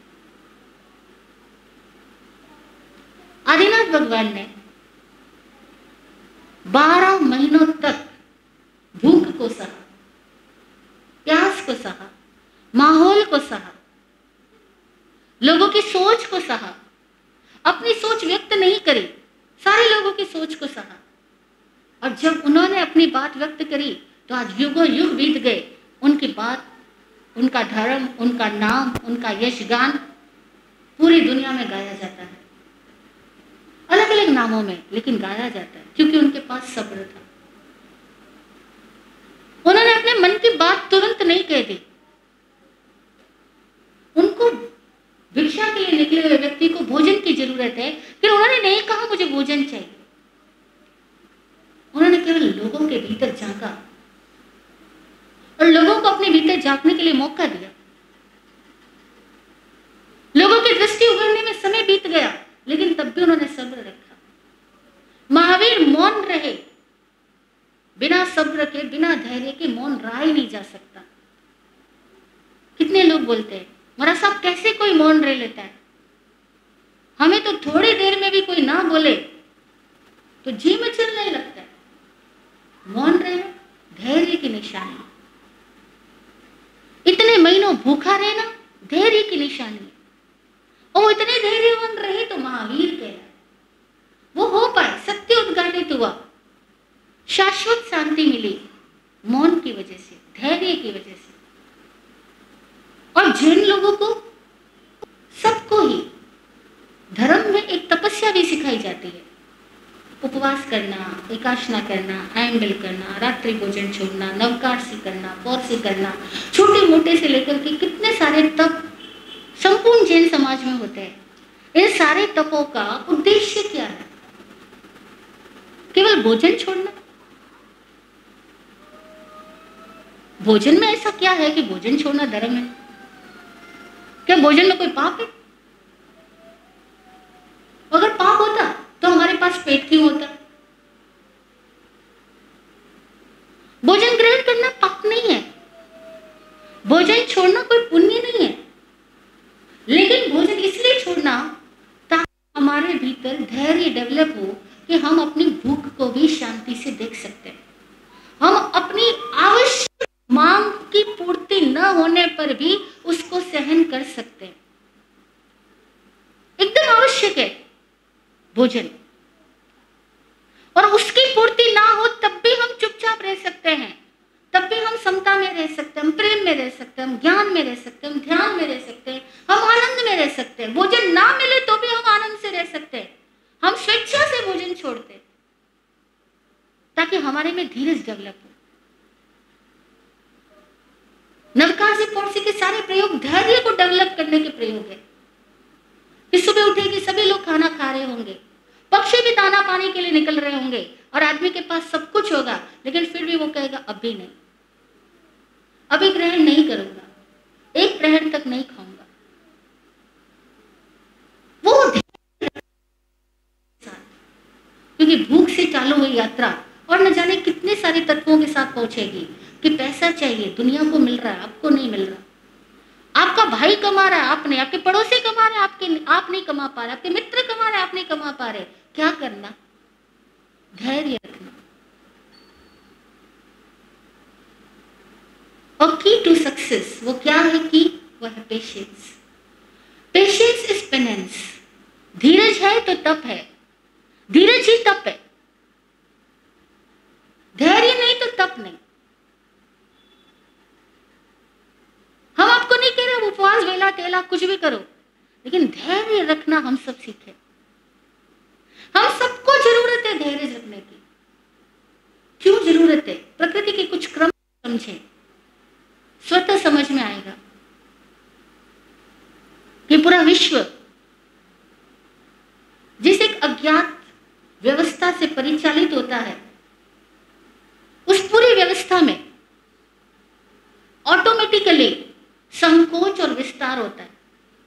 आदिनाथ भगवान ने 12 महीनों तक भूख को सहा, प्यास को सहा, माहौल को सहा, लोगों की सोच को सहा, अपनी सोच व्यक्त नहीं करी, सारे लोगों की सोच को सहा। और जब उन्होंने अपनी बात व्यक्त करी तो आज युगों युग बीत गए, उनकी बात, उनका धर्म, उनका नाम, उनका यशगान पूरी दुनिया में गाया जाता है, अलग अलग नामों में, लेकिन गाया जाता है क्योंकि उनके पास सब्र था। उन्होंने अपने मन की बात तुरंत नहीं कह दी। उनको भिक्षा के लिए निकले हुए व्यक्ति को भोजन की जरूरत है, फिर उन्होंने नहीं कहा मुझे भोजन चाहिए। उन्होंने केवल लोगों के भीतर झांका और लोगों को अपने भीतर झांकने के लिए मौका दिया। लोगों की दृष्टि उभरने में समय बीत गया, लेकिन तब भी उन्होंने सब्र रखा। महावीर मौन रहे। बिना सब्र के, बिना धैर्य के मौन रहा ही नहीं जा सकता। कितने लोग बोलते हैं महाराज साहब कैसे कोई मौन रह लेता है, हमें तो थोड़ी देर में भी कोई ना बोले तो जी में चलने लगता है। मौन रहना धैर्य की निशानी, इतने महीनों भूखा रहना धैर्य की निशानी। और इतने धैर्यवान रहे तो महावीर कहलाए। वो हो पाए, सत्य उद्घाटित हुआ, शाश्वत शांति मिली मौन की वजह से, धैर्य की वजह से। और जिन लोगों को, सबको ही धर्म में एक तपस्या भी सिखाई जाती है, उपवास करना, एकाशना करना, आयंबिल करना, रात्रि भोजन छोड़ना, नवकार्सी करना, पौर्सी करना, छोटे मोटे से लेकर के कितने सारे तप संपूर्ण जैन समाज में होते हैं। इन सारे तपों का उद्देश्य क्या है? केवल भोजन छोड़ना? भोजन में ऐसा क्या है कि भोजन छोड़ना धर्म है? क्या भोजन में कोई पाप है? अगर पाप होता तो हमारे पास पेट क्यों होता? भोजन ग्रहण करना पाप नहीं है, भोजन छोड़ना कोई पुण्य नहीं है, लेकिन भोजन इसलिए छोड़ना ताकि हमारे भीतर धैर्य डेवलप हो कि हम अपनी भूख को भी शांति से देख सकते हैं। हम अपनी आवश्यक आवश्यक है भोजन, और उसकी पूर्ति ना हो तब भी हम चुपचाप रह सकते हैं, तब भी हम समता में रह सकते हैं, हम प्रेम में रह सकते हैं, हम ज्ञान में रह सकते हैं, हम ध्यान में रह सकते हैं, हम आनंद में रह सकते हैं। भोजन ना मिले तो भी हम आनंद से रह सकते हैं, हम स्वेच्छा से भोजन छोड़ते हैं ताकि हमारे में धीरज डेवलप हो। नवकाजी पॉलिसी के सारे प्रयोग धैर्य को डेवलप करने के प्रयोग है कि सुबह उठेगी सभी लोग खाना खा रहे होंगे, पक्षी भी दाना पानी के लिए निकल रहे होंगे और आदमी के पास सब कुछ होगा, लेकिन फिर भी वो कहेगा अभी नहीं, अभी ग्रहण नहीं करूंगा, एक प्रहर तक नहीं खाऊंगा। वो क्योंकि भूख से चालू हुई यात्रा और न जाने कितने सारे तत्वों के साथ पहुंचेगी कि पैसा चाहिए, दुनिया को मिल रहा है, आपको नहीं मिल रहा, आपका भाई कमा रहा है, आपने, आपके पड़ोसी कमा रहे हैं, आप नहीं कमा पा रहे, आपके मित्र कमा रहे हैं, आप नहीं कमा पा रहे, क्या करना? धैर्य रखना। और की टू सक्सेस वो क्या है? कि वह है पेशेंस। Patience is penance. धीरज है तो तप है, धीरज ही तप है, धैर्य नहीं तो तप नहीं। हम आपको नहीं कह रहे उपवास वेला टेला कुछ भी करो, लेकिन धैर्य रखना हम सब सीखें। हम सबको जरूरत है धैर्य रखने की। क्यों जरूरत है? प्रकृति के कुछ क्रम समझें, स्वतः समझ में आएगा कि पूरा विश्व जिस एक अज्ञात व्यवस्था से परिचालित होता है, उस पूरी व्यवस्था में ऑटोमेटिकली संकोच और विस्तार होता है।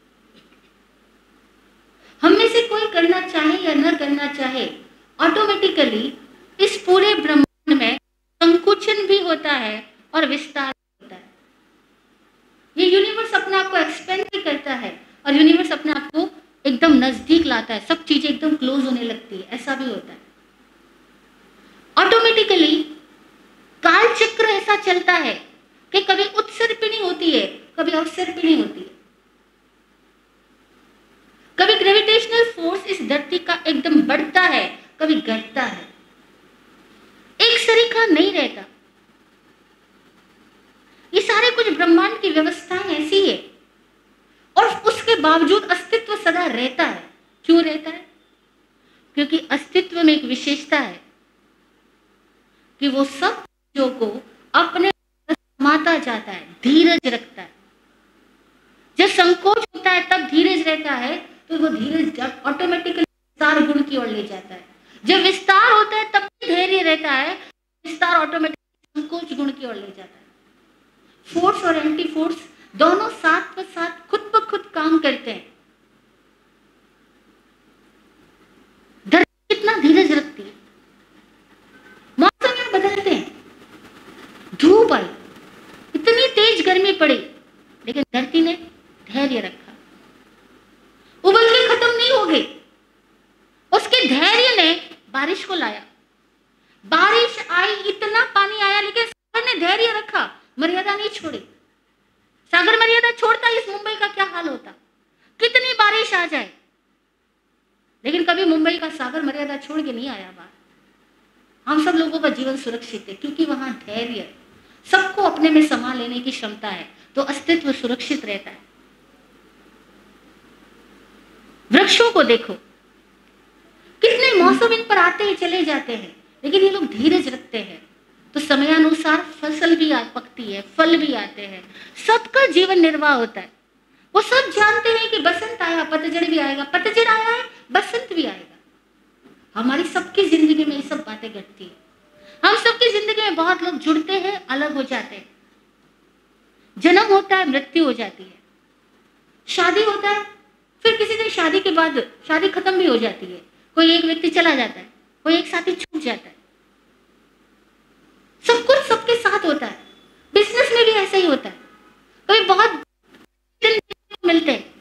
हम में से कोई करना चाहे या न करना चाहे, ऑटोमेटिकली इस पूरे ब्रह्मांड में संकुचन भी होता है और विस्तार भी होता है। ये यूनिवर्स अपने आप को एक्सपेंड भी करता है और यूनिवर्स अपने आप को एकदम नजदीक लाता है, सब चीजें एकदम क्लोज होने लगती है, ऐसा भी होता है। ऑटोमेटिकली काल चक्र ऐसा चलता है कि कभी उत्सर्पिणी होती है, कभी अवसर्पिणी होती है। कभी ग्रेविटेशनल फोर्स इस धरती का एकदम बढ़ता है, कभी घटता है, एक सरीखा नहीं रहता। ये सारे कुछ ब्रह्मांड की व्यवस्थाएं ऐसी है और उसके बावजूद अस्तित्व सदा रहता है। क्यों रहता है? क्योंकि अस्तित्व में एक विशेषता है कि वो सब चीजों को अपने समाता जाता है, धीरज रखता है। जब संकोच होता है तब धीरज रहता है, तो वो धीरज ऑटोमेटिकली विस्तार गुण की ओर ले जाता है। जब विस्तार होता है तब धैर्य रहता है, विस्तार ऑटोमेटिकली संकोच गुण की ओर ले जाता है। फोर्स और एंटी फोर्स दोनों साथ ब साथ खुद ब खुद काम करते हैं। धरती कितना धीरज रखती है। मौसम यहाँ बदलते हैं, धूप आई, इतनी तेज गर्मी पड़ी, लेकिन धरती ने धैर्य रखा, उबल के खत्म नहीं हो गई। उसके धैर्य ने बारिश को लाया, बारिश आई, इतना पानी आया, लेकिन सागर ने धैर्य रखा, मर्यादा नहीं छोड़ी। सागर मर्यादा छोड़ता इस मुंबई का क्या हाल होता? कितनी बारिश आ जाए, लेकिन कभी मुंबई का सागर मर्यादा छोड़ के नहीं आया बाहर। हम सब लोगों का जीवन सुरक्षित है क्योंकि वहां धैर्य है, सबको अपने में समा लेने की क्षमता है, तो अस्तित्व सुरक्षित रहता है। वृक्षों को देखो, कितने मौसम इन पर आते हैं चले जाते हैं, लेकिन ये लोग धीरज रखते हैं, तो समयानुसार फसल भी पकती है, फल भी आते हैं, सबका जीवन निर्वाह होता है। वो सब जानते हैं कि बसंत आया, पतझड़ भी आएगा, पतझड़ आया है, बसंत भी आएगा। हमारी सबकी जिंदगी में ये सब बातें घटती है। हम सबकी जिंदगी में बहुत लोग जुड़ते हैं, अलग हो जाते हैं, जन्म होता है, मृत्यु हो जाती है, शादी होता है, फिर किसी दिन शादी के बाद शादी खत्म भी हो जाती है, कोई एक व्यक्ति चला जाता है, कोई एक साथी छूट जाता है। सब कुछ सबके साथ होता है। बिजनेस में भी ऐसा ही होता है, कभी बहुत दिन मिलते हैं,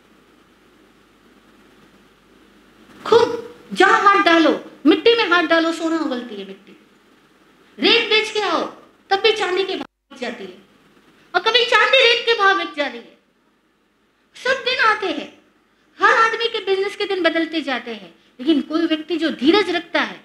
खूब जहां हाथ डालो, मिट्टी में हाथ डालो, सोना उगलती है मिट्टी। रेत बेच के आओ, तब भी चांदी के भाव बिक जाती है, और कभी चांदी रेत के भाव बिक जाती है। सब दिन आते हैं, हर आदमी के बिजनेस के प्रतिदिन बदलते जाते हैं, लेकिन कोई व्यक्ति जो धीरज रखता है,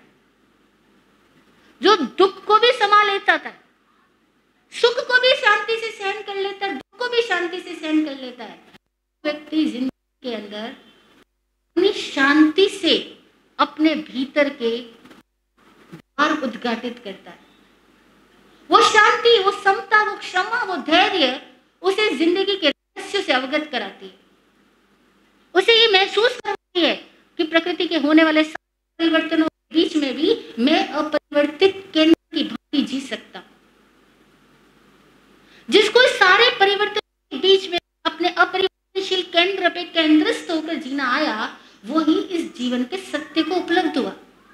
जो दुख को भी संभाल लेता था, सुख को भी शांति से सहन कर लेता है, दुख को भी शांति से सहन कर लेता है, व्यक्ति जिंदगी के अंदर अपनी शांति से अपने भीतर के द्वार उद्घाटित करता है। वो शांति, वो समता, वो क्षमा, वो धैर्य उसे जिंदगी के रहस्य से अवगत कराती है। उसे ये महसूस करती है कि प्रकृति के होने वाले परिवर्तनों के बीच में भी मैं अपरिवर्तित केंद्र की भांति जी सकता। जिसको सारे परिवर्तनों के बीच में अपने अपरिवर्तनशील केंद्र पे केंद्रस्थ होकर जीना आया, वो ही इस जीवन के सत्य को उपलब्ध हुआ।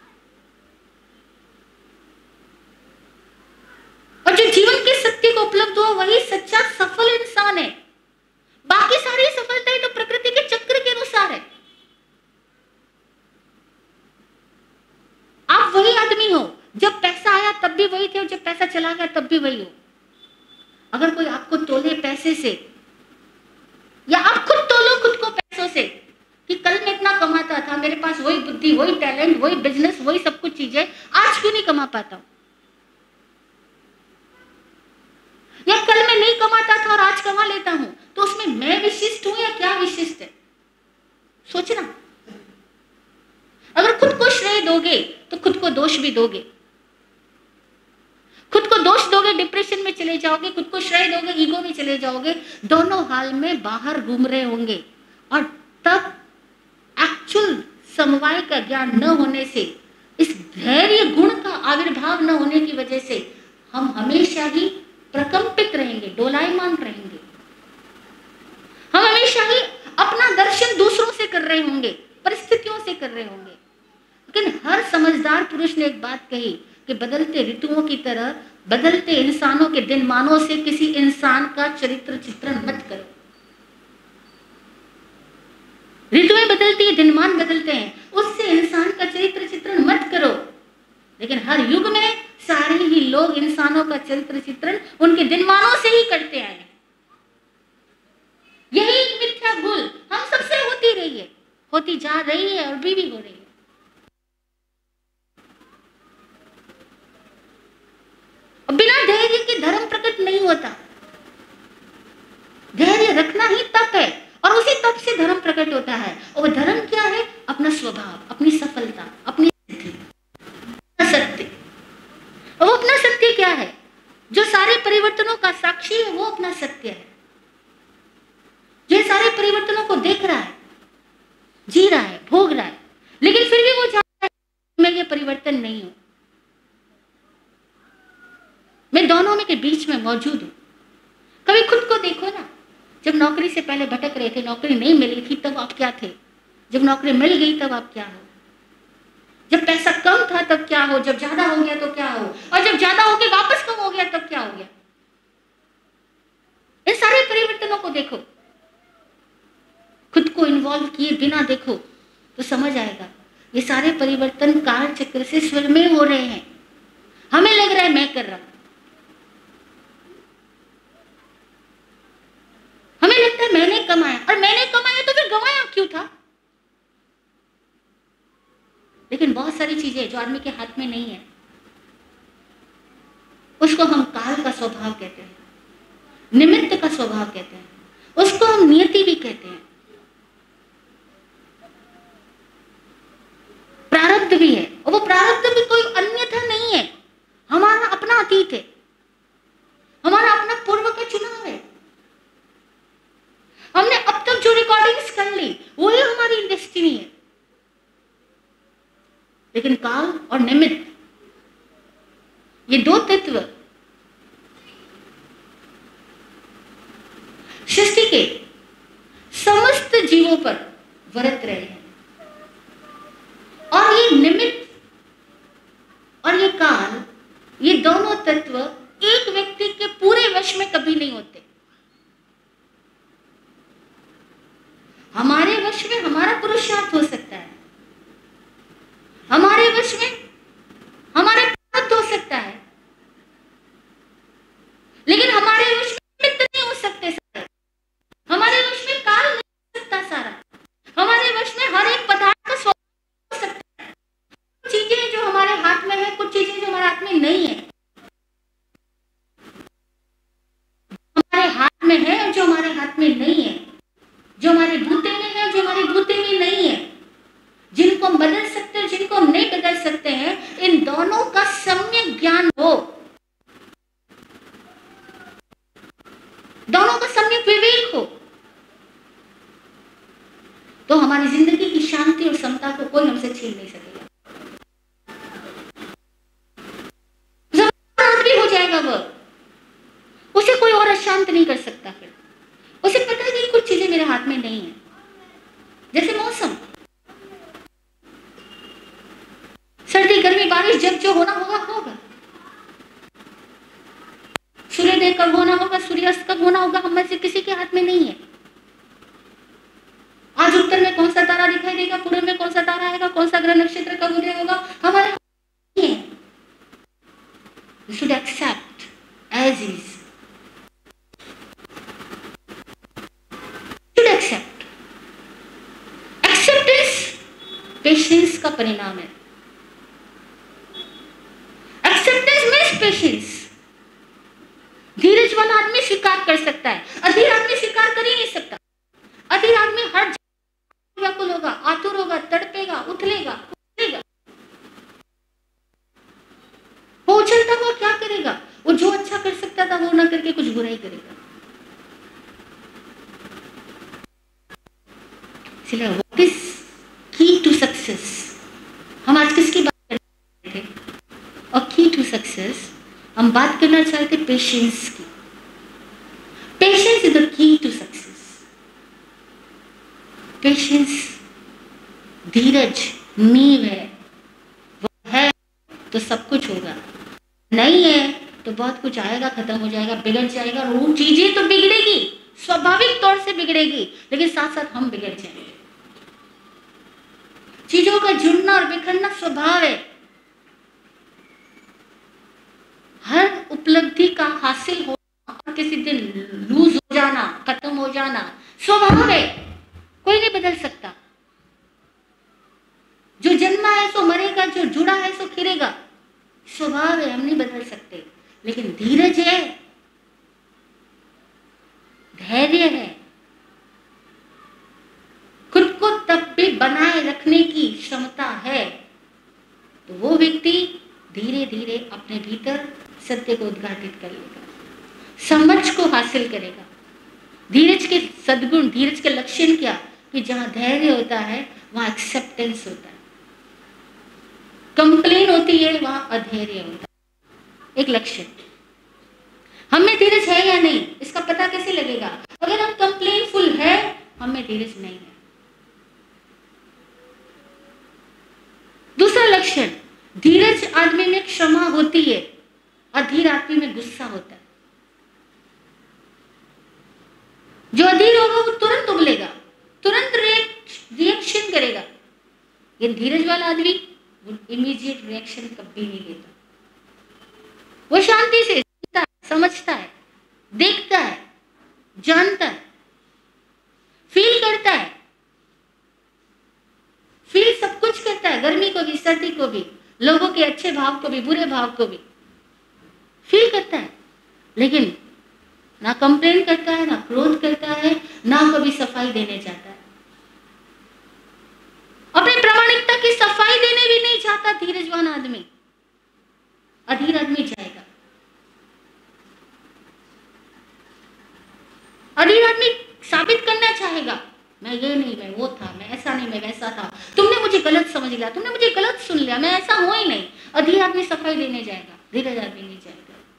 और जो जीवन के सत्य को उपलब्ध हुआ, वही सच्चा सफल इंसान है। बाकी सारी सफलताएं तो प्रकृति के चक्र के अनुसार है। आप वही आदमी हो, जब पैसा आया तब भी वही थे, और जब पैसा चला गया तब भी वही हो। अगर कोई आपको तोले पैसे से, या आप खुद तोलो खुद को पैसों से कि कल मैं इतना कमाता था, मेरे पास वही बुद्धि, वही टैलेंट, वही बिजनेस, वही सब कुछ चीजें, आज क्यों नहीं कमा पाता हूं? या कल मैं नहीं कमाता था और आज कमा लेता हूं, तो उसमें मैं विशिष्ट हूं या क्या विशिष्ट है? सोचना। अगर खुद को श्रेय दोगे तो खुद को दोष भी दोगे। खुद को दोष दोगे, डिप्रेशन में चले जाओगे, खुद को श्रेय दोगे, ईगो में चले जाओगे। दोनों हाल में बाहर घूम रहे होंगे, और तब एक्चुअल समवाय का ज्ञान न होने से, इस धैर्य गुण का आविर्भाव न होने की वजह से हम हमेशा ही प्रकंपित रहेंगे, डोलायमान रहेंगे। हम हमेशा ही अपना दर्शन दूसरों से कर रहे होंगे, परिस्थितियों से कर रहे होंगे। लेकिन हर समझदार पुरुष ने एक बात कही कि बदलते ऋतुओं की तरह बदलते इंसानों के दिनमानों से किसी इंसान का चरित्र चित्रण मत करो। ऋतुएं बदलती है, दिनमान बदलते हैं, उससे इंसान का चरित्र चित्रण मत करो। लेकिन हर युग में सारे ही लोग इंसानों का चरित्र चित्रण उनके दिनमानों से ही करते आए हैं। यही एक मिथ्या भूल हम सबसे होती रही है, होती जा रही है, और भी हो रही है। बिना धैर्य के धर्म प्रकट नहीं होता। धैर्य रखना ही तप है, और उसी तप से धर्म प्रकट होता है। और वह धर्म क्या है? अपना स्वभाव, अपनी सफलता, अपनी सिद्धि, सत्य। और वो अपना सत्य क्या है? जो सारे परिवर्तनों का साक्षी है, वो अपना सत्य है। जो सारे परिवर्तनों को देख रहा है, जी रहा है, भोग रहा है, लेकिन फिर भी वो जानता है मैं ये परिवर्तन नहीं हूं, मैं दोनों में के बीच में मौजूद हूं। कभी खुद को देखो ना, जब नौकरी से पहले भटक रहे थे, नौकरी नहीं मिली थी, तब आप क्या थे? जब नौकरी मिल गई तब आप क्या हो? जब पैसा कम था तब क्या हो? जब ज्यादा हो गया तो क्या हो? और जब ज्यादा हो गया वापस कम हो गया तब क्या हो गया? इन सारे परिवर्तनों को देखो, खुद को इन्वॉल्व किए बिना देखो तो समझ आएगा ये सारे परिवर्तन काल चक्र से स्वयं हो रहे हैं। हमें लग रहा है मैं कर रहा हूं, हमें लगता है मैंने कमाया, और मैंने कमाया तो फिर गंवाया क्यों था? लेकिन बहुत सारी चीजें जो आदमी के हाथ में नहीं है, उसको हम काल का स्वभाव कहते हैं, निमित्त का स्वभाव कहते हैं, उसको हम नियति भी कहते हैं, प्रारब्ध भी है। और वो प्रारब्ध भी कोई अन्यथा नहीं है, हमारा अपना अतीत है, हमारा अपना पूर्व का चुनाव है। हमने अब तक जो रिकॉर्डिंग्स कर ली वही हमारी डेस्टिनी है। लेकिन काल और निमित्त, ये दो तत्व सृष्टि के समस्त जीवों पर वरत रहे हैं। और ये निमित्त और ये काल, ये दोनों तत्व एक व्यक्ति के पूरे वश में कभी नहीं होते। हमारे वश में हमारा पुरुषार्थ हो सकता है, हमारे वश में हमारा प्रारब्ध हो सकता है, लेकिन हमारे वश में निमित्त नहीं हो सकते सारे, हमारे वश में काल नहीं हो सकता सारा, हमारे वश में हर एक पदार्थ सकते हैं, इन दोनों का सम्यक ज्ञान हो, दोनों का सम्यक विवेक हो, तो हमारी जिंदगी की शांति और समता को कोई हमसे छीन नहीं सकेगा। आदमी हो जाएगा वह, उसे कोई और अशांत नहीं कर सकता। फिर उसे पता है कि कुछ चीजें मेरे हाथ में नहीं है, जैसे मौसम, सर्दी गर्मी बारिश, जब जो होना होगा होगा। सूर्योदय कब होना होगा, सूर्यास्त कब होना होगा, हम में से किसी के हाथ में नहीं है। आज उत्तर में कौन सा तारा दिखाई देगा, पूर्व में कौन सा तारा आएगा, कौन सा ग्रह नक्षत्र कब उदय होगा, हमारे हाथ में नहीं है। We should accept as is. Should accept. Acceptance patience का परिणाम है। Acceptance means patience. धीरज वाला आदमी स्वीकार कर सकता है, अधीर आदमी स्वीकार कर ही नहीं सकता। अधीर आदमी हर व्याकुल होगा, आतुर होगा, तड़पेगा, उथलेगा, उछलेगा। वो उछलता हुआ क्या करेगा, वो जो अच्छा कर सकता था वो ना करके कुछ बुराई करेगा। इसलिए what is key to success, हम आज किसकी बात कर रहे थे, और की टू सक्सेस हम बात करना चाहते पेशेंस की। Patience is the key to success. Patience, धीरज नींव है, वो है तो सब कुछ होगा, नहीं है तो बहुत कुछ आएगा, खत्म हो जाएगा, बिगड़ जाएगा। और वो चीजें तो बिगड़ेगी, स्वाभाविक तौर से बिगड़ेगी, लेकिन साथ साथ हम बिगड़ जाएंगे। चीजों का जुड़ना और बिखरना स्वभाव है। हर उपलब्धि का हासिल होना और किसी दिन लूज हो जाना, खत्म हो जाना स्वभाव है, कोई नहीं बदल सकता। जो जन्मा है सो मरेगा, जो जुड़ा है सो खिलेगा, स्वभाव है, हम नहीं बदल सकते। लेकिन धीरज है, धैर्य है, खुद को तब भी बनाए रखने की क्षमता है, तो वो व्यक्ति धीरे धीरे अपने भीतर सत्य को उद्घाटित कर लेगा, समझ को हासिल करेगा। धीरज के सद्गुण, धीरज के लक्षण क्या, कि जहां धैर्य होता है वहां एक्सेप्टेंस होता है, कंप्लेन होती है वहां अधैर्य होता है। एक लक्षण, हमें धीरज है या नहीं इसका पता कैसे लगेगा, अगर हम कंप्लेनफुल है हमें धीरज नहीं है। दूसरा लक्षण, धीरज आदमी में क्षमा होती है, अधीर आदमी में गुस्सा होता है। जो अधीर होगा वो तुरंत उबलेगा, तुरंत रिएक्शन करेगा, लेकिन धीरज वाला आदमी वो इमीडिएट रिएक्शन कभी नहीं देता। वो शांति से सुनता है, समझता है, देखता है, जानता है, फील करता है, फील सब कुछ करता है, गर्मी को भी, सर्दी को भी, लोगों के अच्छे भाव को भी, बुरे भाव को भी फील करता है, लेकिन ना कंप्लेन करता है, ना क्रोध करता है, ना कभी सफाई देने जाता है। अपनी प्रामाणिकता की सफाई देने भी नहीं चाहता धीरजवान आदमी। अधीर आदमी जाएगा। अधीर आदमी साबित करना चाहेगा, मैं ये नहीं, मैं वो था, मैं ऐसा नहीं, मैं वैसा था, तुमने मुझे गलत समझ लिया, तुमने मुझे गलत सुन लिया, मैं ऐसा हूं ही नहीं। अधीर आदमी सफाई देने जाएगा, धीरज आदमी नहीं जाएगा।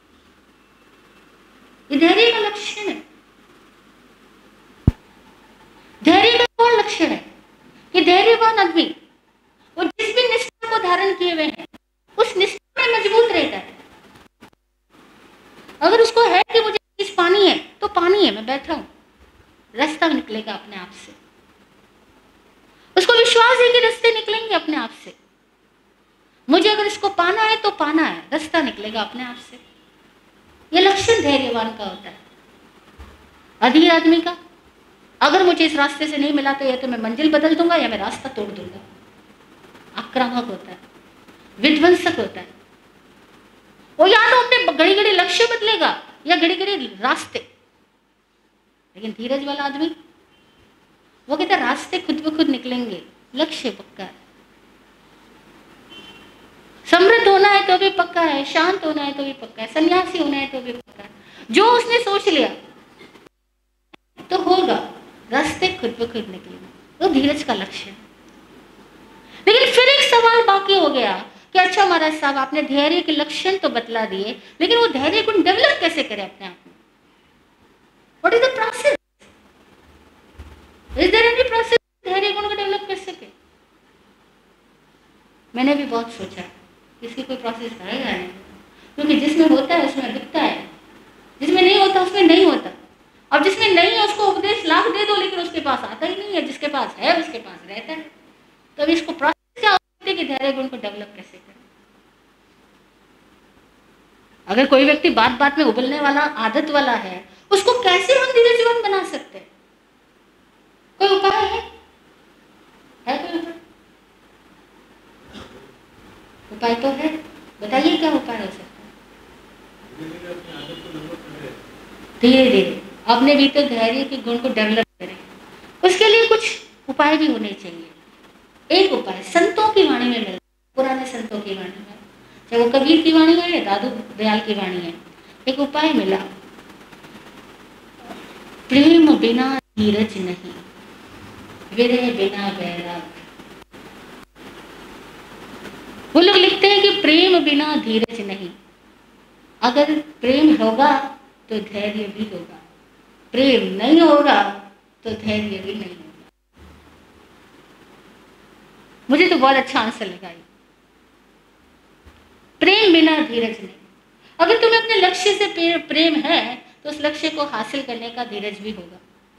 ये धैर्य का लक्षण है। धैर्य का कौन लक्षण है कि धैर्यवान आदमी वो जिस भी निष्ठा को धारण किए हुए हैं उस निष्ठा में मजबूत रहता है। अगर उसको है कि मुझे चीज पानी है तो पानी है, मैं बैठा हूं, रास्ता निकलेगा अपने आप से। उसको विश्वास है कि रास्ते निकलेंगे अपने आप से। मुझे अगर इसको पाना है तो पाना है, रास्ता निकलेगा अपने आप से। यह लक्षण धैर्यवान का होता है। अधीर आदमी का, अगर मुझे इस रास्ते से नहीं मिला तो या तो मैं मंजिल बदल दूंगा या मैं रास्ता तोड़ दूंगा। आक्रामक होता है, विध्वंसक होता है। वो या तो अपने घड़ी घड़ी लक्ष्य बदलेगा या घड़ी घड़ी रास्ते। लेकिन धीरज वाला आदमी वो कहता है रास्ते खुद ब खुद निकलेंगे, लक्ष्य पक्का है। पक्का है, शांत होना है तो भी पक्का है, सन्यासी होना है तो भी पक्का है। जो उसने सोच लिया तो होगा, रास्ते खुद ब खुद निकलेंगे। तो धीरज का लक्ष्य है। लेकिन फिर एक सवाल बाकी हो गया कि अच्छा महाराज साहब, आपने धैर्य के लक्षण तो बतला दिए, लेकिन वो धैर्य गुण डेवलप कैसे करें अपने आप में? What is the process? Is there any process धैर्य गुण को डेवलप कर सके? मैंने भी बहुत सोचा, इसकी कोई प्रोसेस रहेगा नहीं, क्योंकि जिसमें होता है उसमें दिखता है, जिसमें नहीं होता उसमें नहीं होता। अब जिसमें नहीं है उसको उपदेश लाख दे दो, लेकिन उसके पास आता ही नहीं है, जिसके पास है उसके पास रहता है। तो अब इसको प्रोसेस क्या होती है कि धैर्य गुण को डेवलप कैसे करें? अगर कोई व्यक्ति बात बात में उबलने वाला, आदत वाला है, उसको कैसे हम धीरजवान बना सकते हैं? कोई उपाय है? कोई उपाय? उपाय तो है, बताइए क्या उपाय हो सकता है? धीरे धीरे अपने भीतर धैर्य के गुण को डेवलप करें। उसके लिए कुछ उपाय भी होने चाहिए। एक उपाय संतों की वाणी में मिलता, पुराने संतों की वाणी में, चाहे वो कबीर की वाणी है या दादू दयाल की वाणी है, एक उपाय मिला, प्रेम बिना धीरज नहीं, विरह बिना वैराग। वो लोग लिखते हैं कि प्रेम बिना धीरज नहीं। अगर प्रेम होगा तो धैर्य भी होगा, प्रेम नहीं होगा तो धैर्य भी नहीं होगा। मुझे तो बहुत अच्छा आंसर लगा ये, प्रेम बिना धीरज नहीं। अगर तुम्हें अपने लक्ष्य से प्रेम है तो उस लक्ष्य को हासिल करने का धीरज भी होगा।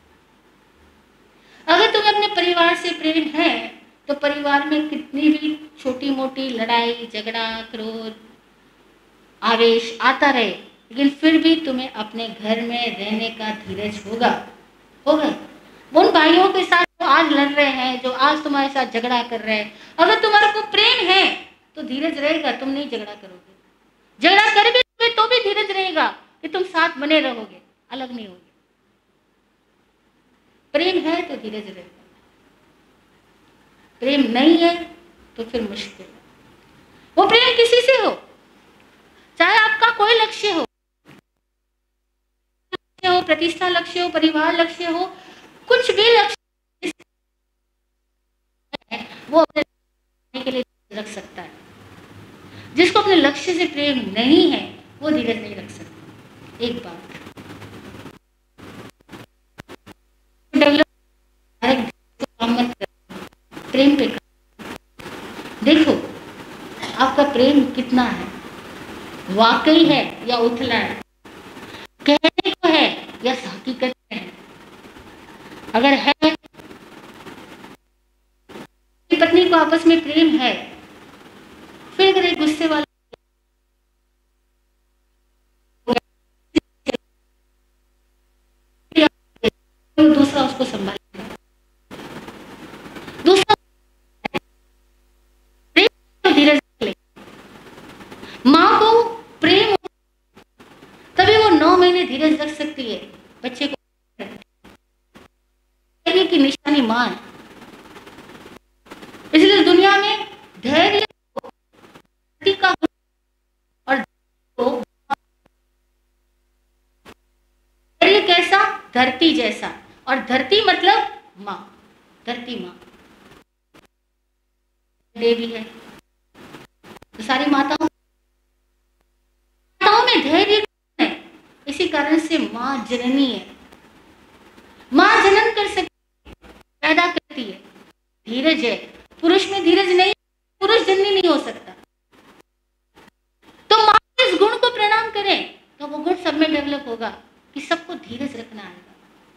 अगर तुम्हें अपने परिवार से प्रेम है तो परिवार में कितनी भी छोटी मोटी लड़ाई झगड़ा क्रोध आवेश आता रहे, लेकिन फिर भी तुम्हें अपने घर में रहने का धीरज होगा। उन भाइयों के साथ जो आज लड़ रहे हैं, जो आज तुम्हारे साथ झगड़ा कर रहे हैं, अगर तुम्हारे को प्रेम है तो धीरज रहेगा, तुम नहीं झगड़ा करोगे। झगड़ा कर भी तो भी धीरज रहेगा कि तुम साथ बने रहोगे, अलग नहीं होगे। प्रेम है तो धीरज रहेगा, प्रेम नहीं है तो फिर मुश्किल है। वो प्रेम किसी से हो, चाहे आपका कोई लक्ष्य हो, प्रतिष्ठा लक्ष्य हो, परिवार लक्ष्य हो, कुछ भी लक्ष्य है, वो अपने के लिए रख सकता है। जिसको अपने लक्ष्य से प्रेम नहीं है वो धीरज नहीं रख सकता। एक बात प्रेम पे देखो, आपका प्रेम कितना है, वाकई है या उथला है, कहने को है या हकीकत में है। अगर है, पत्नी को आपस में प्रेम है, फिर अगर एक गुस्से वाला दूसरा उसको संभालेगा, दूसरा धीरज लेगा। माँ को प्रेम तभी वो 9 महीने धीरज रख सकती है बच्चे को, की निशानी माँ है। इसलिए दुनिया में धैर्य का और धैर्य कैसा, धरती जैसा, और धरती मतलब माँ, धरती माँ देवी है। तो सारी माताओं में धैर्य है, इसी कारण से माँ जननी है। माँ जनन कर सकती, पैदा करती है, धीरज है। पुरुष में धीरज नहीं, पुरुष जननी नहीं हो सकता। तो माँ इस गुण को प्रणाम करें तो वो गुण सब में डेवलप होगा कि सबको धीरज रखना आएगा।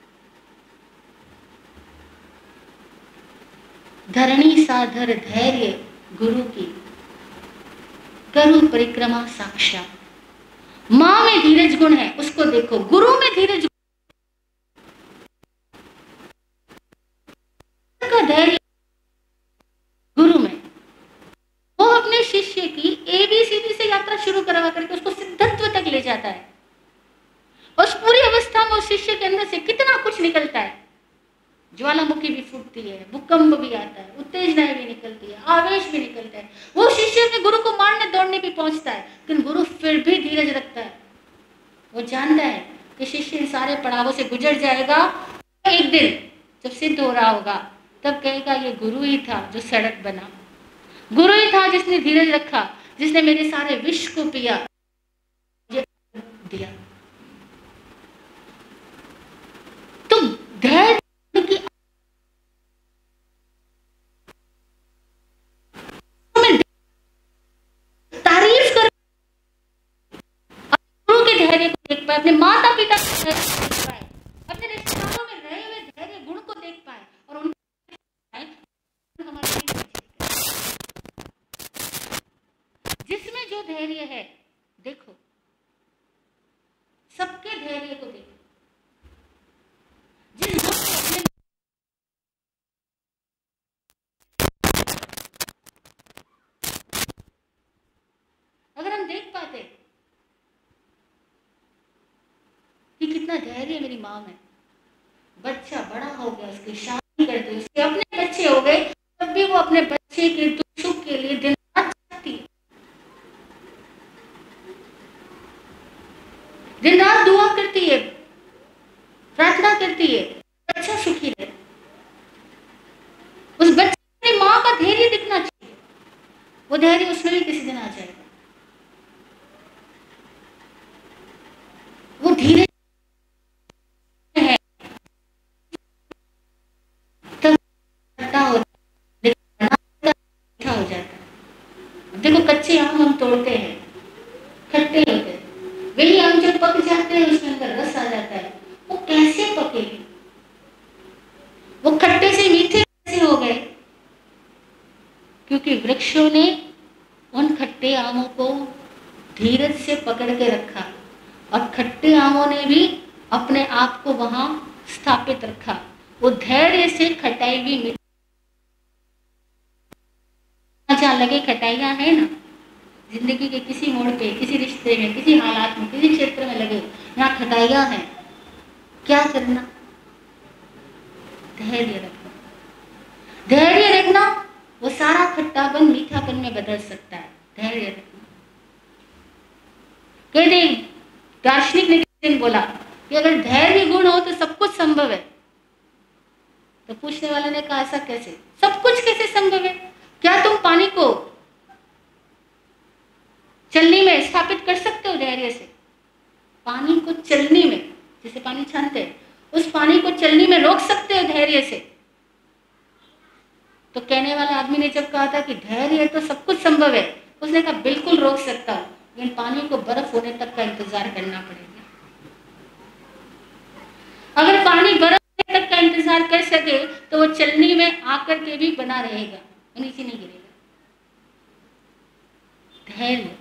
धरणी साधर धैर्य गुरु की, करूं परिक्रमा साक्षात। माँ में धीरज गुण है, उसको देखो। गुरु में धीरज का धैर्य गुरु में, वो अपने शिष्य की ABCD से यात्रा शुरू करवा करके उसको सिद्धत्व तक ले जाता है। उस पूरी अवस्था में उस शिष्य के अंदर से कितना कुछ निकलता है। ज्वालामुखी भी फूटती है, भूकंप भी आता है, उत्तेजनाएं भी निकलती है। निकलती है, आवेश भी निकलता है। वो शिष्य अपने गुरु को मारने दौड़ने भी पहुंचता है, लेकिन गुरु फिर भी धीरज रखता है। वो जानता है कि शिष्य इन सारे पड़ावों से गुजर जाएगा, एक दिन जब सिद्ध हो रहा होगा तब कहेगा ये गुरु ही था जो सड़क बना, गुरु ही था जिसने धीरज रखा, जिसने मेरे सारे विष को पिया, दिया। तो धैर्य की तारीफ कर, गुरु के धैर्य को देख पाए, अपने माता पिता के धैर्य को देख पाए, अपने रिश्तेदारों में रहे हुए धैर्य गुण को देख पाए और उनके हमारे जिसमें जो धैर्य है, देखो सबके धैर्य को देखो, जिस अपने अगर हम देख पाते कि कितना धैर्य मेरी माँ में, बच्चा बड़ा हो गया, उसकी शादी कर दी, उसके अपने बच्चे हो गए, तब भी वो अपने बच्चे के दुख सुख के लिए दिन रात जागती है, दिन रात दुआ करती है, प्रार्थना करती है, बच्चा सुखी रहे। उस बच्चे की माँ का धैर्य दिखना चाहिए, वो धैर्य उसमें भी किसी दिन आ जाएगा। वो धीरे है तब खट्टा हो मीठा हो जाता है। देखो कच्चे आम हम तोड़ते हैं, खट्टे होते हैं, वही आम जब पक जाते हैं उसमें अंदर रस आ जाता है। वो कैसे पके, वो खट्टे से मीठे कैसे हो गए? क्योंकि वृक्षों ने उन खट्टे आमों को धीरज से पकड़ के रखा और खट्टे आमों ने भी अपने आप को वहां स्थापित रखा। वो धैर्य से खटाई भी मिली। जहाँ लगे खटाइयाँ है ना, जिंदगी के किसी मोड़ पे, किसी रिश्ते में, किसी हालात में, किसी क्षेत्र में लगे, यहाँ खटाइयाँ हैं, क्या करना? धैर्य रखना। धैर्य रखना वो सारा खट्टापन मीठापन में बदल सकता है। धैर्य रखना। कहते दार्शनिक ने किसी दिन बोला कि अगर धैर्य गुण हो तो सब कुछ संभव है। तो पूछने वाले ने कहा ऐसा कैसे? सब कुछ कैसे संभव है? क्या तुम पानी को चलनी में स्थापित कर सकते हो धैर्य से? पानी को चलनी में, जैसे पानी छानते हैं, उस पानी को चलनी में रोक सकते हो धैर्य से? तो कहने वाले आदमी ने जब कहा था कि धैर्य है तो सब कुछ संभव है, उसने कहा बिल्कुल रोक सकता हूं, लेकिन पानी को बर्फ होने तक का इंतजार करना पड़ेगा। अगर पानी बर्फ होने तक का इंतजार कर सके तो वो चलनी में आकर के भी बना रहेगा, नीचे नहीं गिरेगा। धैर्य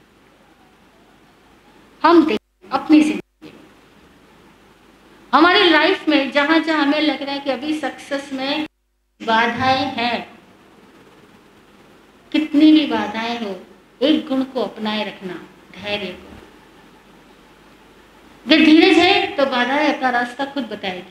हम देखें अपनी जिंदगी, हमारी लाइफ में जहां जहां हमें लग रहा है कि अभी सक्सेस में बाधाएं हैं, कितनी भी बाधाएं हो, एक गुण को अपनाए रखना, धैर्य को। अगर धीरज है तो बाधाएं अपना रास्ता खुद बताएगी,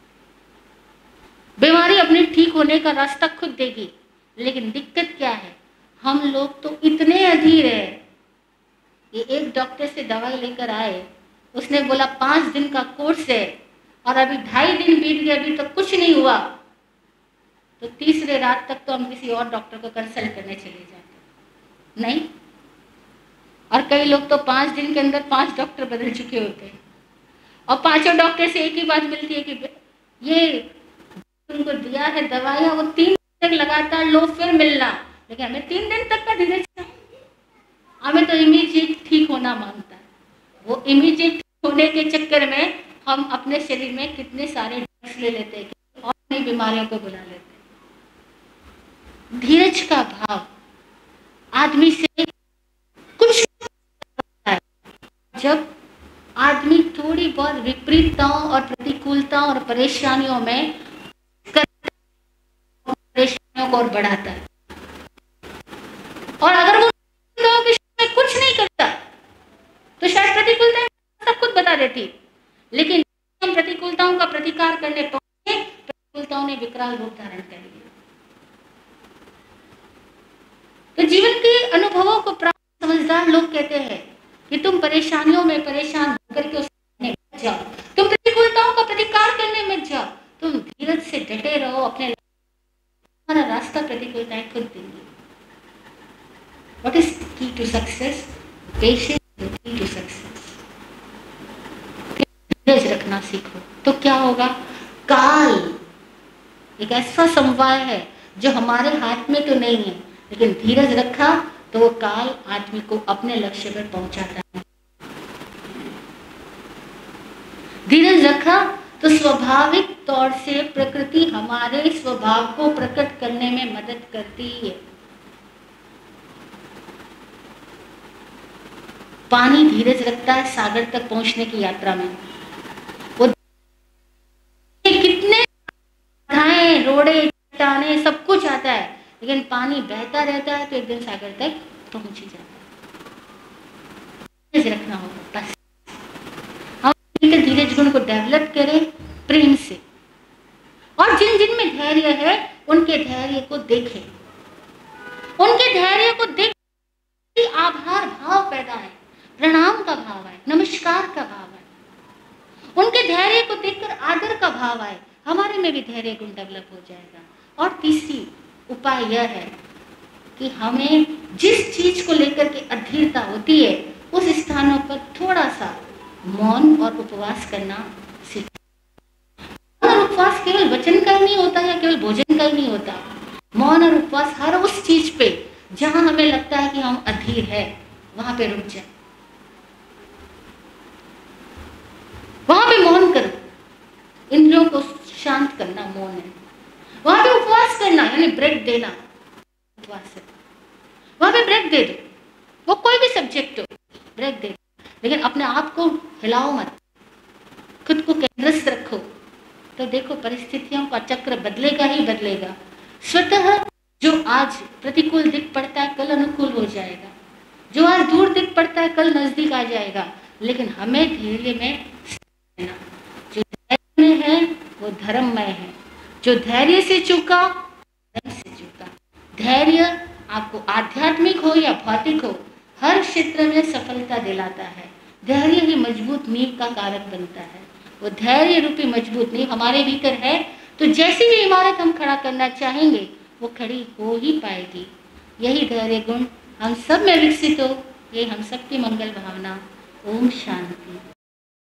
बीमारी अपने ठीक होने का रास्ता खुद देगी। लेकिन दिक्कत क्या है, हम लोग तो इतने अधीर है कि एक डॉक्टर से दवाई लेकर आए, उसने बोला 5 दिन का कोर्स है और अभी 2.5 दिन बीत गए, अभी तक कुछ नहीं हुआ, तो तीसरे रात तक तो हम किसी और डॉक्टर को कंसल्ट करने चले जाते नहीं। और कई लोग तो 5 दिन के अंदर 5 डॉक्टर बदल चुके होते हैं और 5 डॉक्टर से एक ही बात मिलती है कि ये तुमको दिया है दवाइयाँ, वो 3 दिन तक लगातार लो फिर मिलना। लेकिन हमें 3 दिन तक का धीरज है, हमें तो इमीडिएट ठीक होना मांगता है। वो इमीडिएट ठीक होने के चक्कर में हम अपने शरीर में कितने सारे ड्रग्स ले लेते हैं और नई बीमारियों को बुला लेते हैं। धीरज का भाव आदमी से कुछ होता है जब आदमी थोड़ी बहुत विपरीतताओं और प्रतिकूलताओं और परेशानियों में परेशानियों को और बढ़ाता है। और अगर वो कुछ नहीं करता तो शायद प्रतिकूलताएं सब कुछ बता देती, लेकिन हम प्रतिकूलताओं का प्रतिकार करने पहुंचे, प्रतिकूलताओं ने विकराल रूप धारण कर लिया। अनुभवों को प्राप्त समझदार लोग कहते हैं कि तुम परेशानियों में परेशान होकर के उसमें मत जाओ, तुम प्रतिकूलताओं का प्रतिकार करने मत जाओ, तुम धीरज से डटे रहो, अपने तुम्हारा रास्ता प्रतिकूलताएं खुद देंगी। What is the key to success? Patience is the key to success. धीरज रखना सीखो तो क्या होगा? काल एक ऐसा समवाय है जो हमारे हाथ में तो नहीं है, लेकिन धीरज रखा तो वो काल आदमी को अपने लक्ष्य पर पहुंचाता है। धीरज रखा तो स्वाभाविक तौर से प्रकृति हमारे स्वभाव को प्रकट करने में मदद करती है। पानी धीरज रखता है सागर तक पहुंचने की यात्रा में। वो कितने बाधाएं, रोड़े, चट्टाने सब कुछ आता है, लेकिन पानी बहता रहता है तो एक दिन सागर तक पहुंच ही जाता है। धीरज रखना होगा बस। हम धीरज गुण को डेवलप करें प्रेम से, और जिन जिन में धैर्य है उनके धैर्य को देखें, उनके धैर्य को देख आभार भाव पैदा है, प्रणाम का भाव है, नमस्कार का भाव है। उनके धैर्य को देखकर आदर का भाव आए, हमारे में भी धैर्य गुण डेवलप हो जाएगा। और तीसरी उपाय यह है कि हमें जिस चीज को लेकर के अधीरता होती है उस स्थानों पर थोड़ा सा मौन और उपवास करना सीखें। मौन और उपवास केवल वचन का ही नहीं होता या केवल भोजन का ही नहीं होता। मौन और उपवास हर उस चीज पे जहां हमें लगता है कि हम अधीर है वहां पे रुक जाए, वहां पे मौन करो। इंद्रियों को शांत करना मौन है। वहां पे उपवास करना यानी ब्रेक देना उपवास है। वहां पे ब्रेक दे दो, वो कोई भी सब्जेक्ट हो, ब्रेक दे दो, लेकिन अपने आप को हिलाओ मत, खुद को केंद्रित रखो। तो देखो परिस्थितियों का चक्र बदलेगा ही बदलेगा। स्वतः जो आज प्रतिकूल दिख पड़ता है कल अनुकूल हो जाएगा, जो आज दूर दिख पड़ता है कल नजदीक आ जाएगा। लेकिन हमें धैर्य में रहना, जो धैर्य में है वो धर्ममय है, जो धैर्य से चूका धर्म से चूका। धैर्य आपको आध्यात्मिक हो या भौतिक हो हर क्षेत्र में सफलता दिलाता है। धैर्य ही मजबूत नींव का कारक बनता है। वो धैर्य रूपी मजबूत नींव हमारे भीतर है तो जैसी भी इमारत हम खड़ा करना चाहेंगे वो खड़ी हो ही पाएगी। यही धैर्य गुण हम सब में विकसित हो, ये हम सबकी मंगल भावना। ओम शांति।